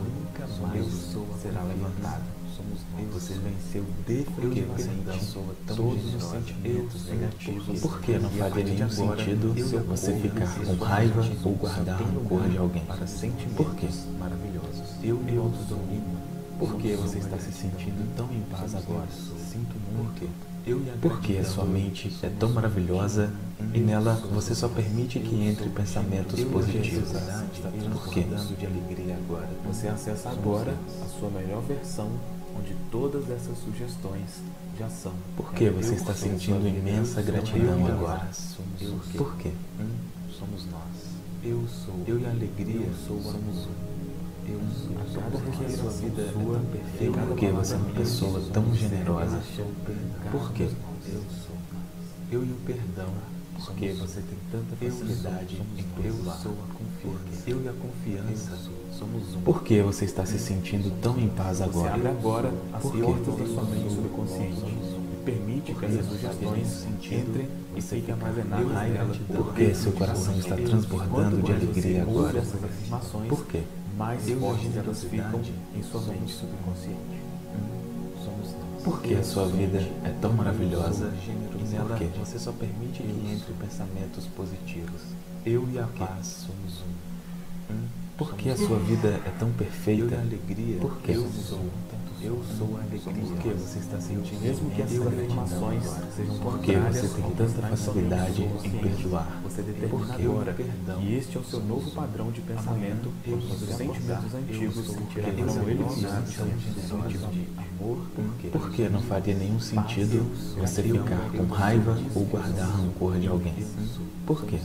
jamais será levantado. Você venceu definitivamente todos os sentimentos negativos. Por que não faria nenhum sentido você ficar com raiva ou guardar rancor de alguém? Por quê? Maravilhosos. Eu me autodomino. Por que você está se sentindo tão em paz agora? Sinto muito. Porque a sua mente é tão maravilhosa e nela você só permite que entre pensamentos positivos. Por quê? Você acessa agora a sua melhor versão, onde todas essas sugestões já são. Por que você está sentindo imensa gratidão agora? Por quê? Somos nós. Eu sou. Eu e a alegria somos um. Eu sou. Porque a sua vida é tão perfeita. Por que você é uma pessoa tão generosa? Por quê? Eu sou. Eu e o perdão. Porque você tem tanta facilidade em perdoar. Eu sou a confiança. Eu e a confiança somos um. Por que você está se sentindo tão em paz agora? Você abre agora as portas da sua mente subconsciente e permite que essas sugestões entrem e fiquem armazenadas nela. Por que seu coração está transbordando de alegria agora? Essas afirmações, Por quê? mais fortes elas ficam em sua mente subconsciente. Somos nós. Por que a sua vida é tão maravilhosa e nela Por quê? você só permite que entre pensamentos positivos? Eu e a paz somos um. um. Por que a sua vida é tão Eu e perfeita? a alegria. Por quê? Eu sou. Eu sou a alegria. Por que você está sentindo Mesmo que essas imensa afirmações gratidão agora? sejam Por que contrárias você tem ao que tanta está em sua facilidade mente em subconsciente, perdoar? Você determina Porque agora perdão que este é o seu novo padrão de pensamento quando os seus sentimentos antigos irão eliminar os sentimentos de amor. Por que não faria nenhum sentido você ficar com raiva ou guardar rancor de alguém? Por quê?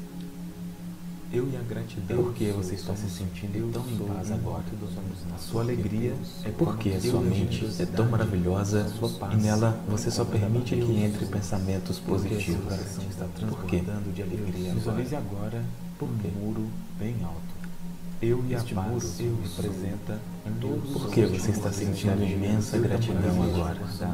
Eu e a gratidão. Por que você está se sentindo tão em paz agora? A sua alegria é Porque a sua mente é tão maravilhosa e nela você só permite que entre pensamentos positivos. Por quê? de alegria. Visualize agora um muro bem alto. Eu e a paz representa todos Por que você está sentindo imensa gratidão agora?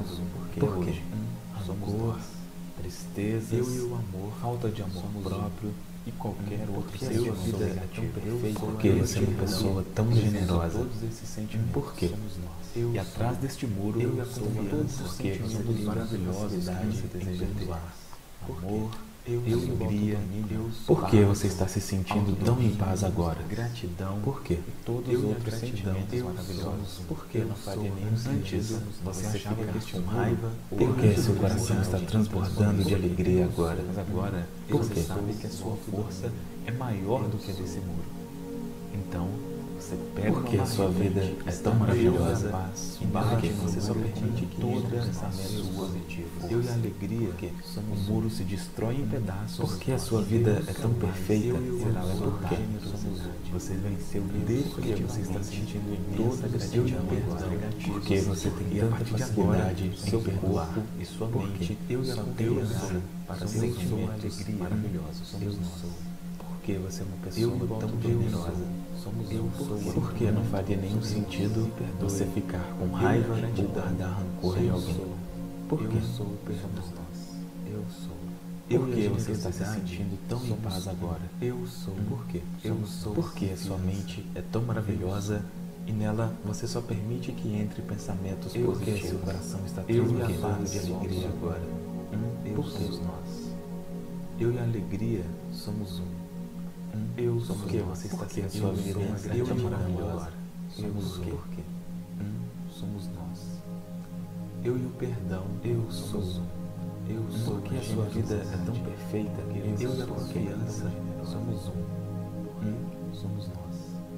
Por quê? Rancor, tristezas, eu e o amor, falta de amor próprio e qualquer outro Porque a seu sua vida vida é tão perfeita. Porque Porque você é uma pessoa tão generosa. Todos esses sentimentos Por quê? somos nós. E atrás deste muro Eu eu sou todos os porque você sentimentos tem maravilhosos que facilidade você em deseja ter. perdoar. Amor, eu, Eu alegria, eu Por que você está se sentindo tão em paz agora? gratidão, Por quê? e todos Eu os e a outros gratidão sentimentos eu maravilhosos. somos. Por que Eu não faria sou. nenhum Antes sentido você você achava ficar que este com muro raiva? ou Por que seu grande coração está grande transbordando de alegria agora? Mas agora Por você quê? sabe que a sua força é maior do que a desse muro. Então, você pega Porque uma a sua marreta vida e é está tão no meio da maravilhosa paz, e embaixo porque do você só muro permite que todos entre os pensamentos positivos. Eu e a alegria, o muro se destrói em pedaços. Porque a sua vida é tão perfeita, Eu e o será amor por quê? somos um. Você venceu Porque você está sentindo imensa todos os gratidão sentimentos agora. negativos. Porque você tem E a tanta partir de agora, facilidade seu em perdoar. corpo e sua Por mente, quê? eu e a Só confiança Deus para somos sentimentos alegria. maravilhosos. Somos nós. Porque você é uma Eu pessoa e o tão alto generosa. somos eu sou. Por que não faria nenhum sentido você ficar com raiva ou guardar rancor de alguém? Por quê? Eu sou, somos nós. Eu sou. Por Eu que e a você está se generosidade sentindo tão em somos paz agora? Eu sou. Por quê? Eu sou. Porque a sua mente é tão maravilhosa e nela você só permite que entre pensamentos Eu positivos. que Seu coração está Eu e a transbordando paz de alegria somos um. agora. Eu Por quê? somos nós. Eu e a alegria somos um. Eu somos Porque nós. você está Porque a sentindo sua uma vida imensa é gratidão maravilhosa. agora. Somos Por um. quê? Por quê? Um somos nós. Eu e o perdão, eu sou um. Eu sou. Porque a sua vida é tão perfeita que Eu e a sou confiança somos um. Um somos nós.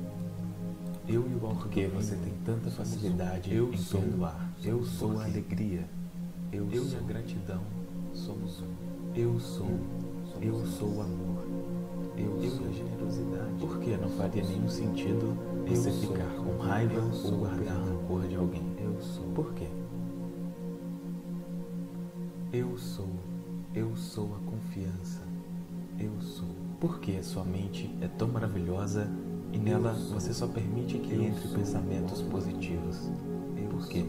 Eu e o Porque autodomínio você tem tanta somos facilidade um. Eu em sou. perdoar. Eu sou Por a quê? alegria. Eu, eu e a gratidão somos um. Eu sou. Eu sou o amor. Eu, eu sou a generosidade. Por que não faria nenhum sentido Eu você sou. ficar com raiva Eu ou sou guardar perdão. rancor de alguém? Eu sou. Por quê? Eu sou. Eu sou a confiança. Eu sou. Porque a sua mente é tão maravilhosa e nela você só permite que Eu entre sou. pensamentos positivos. Eu Por quê? sou.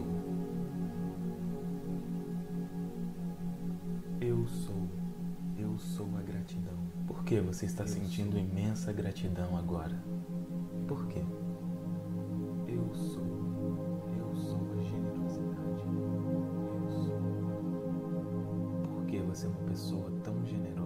Eu sou. Eu sou a gratidão. Por que você está Eu sentindo sou. imensa gratidão agora? Por quê? Eu ser uma pessoa tão generosa.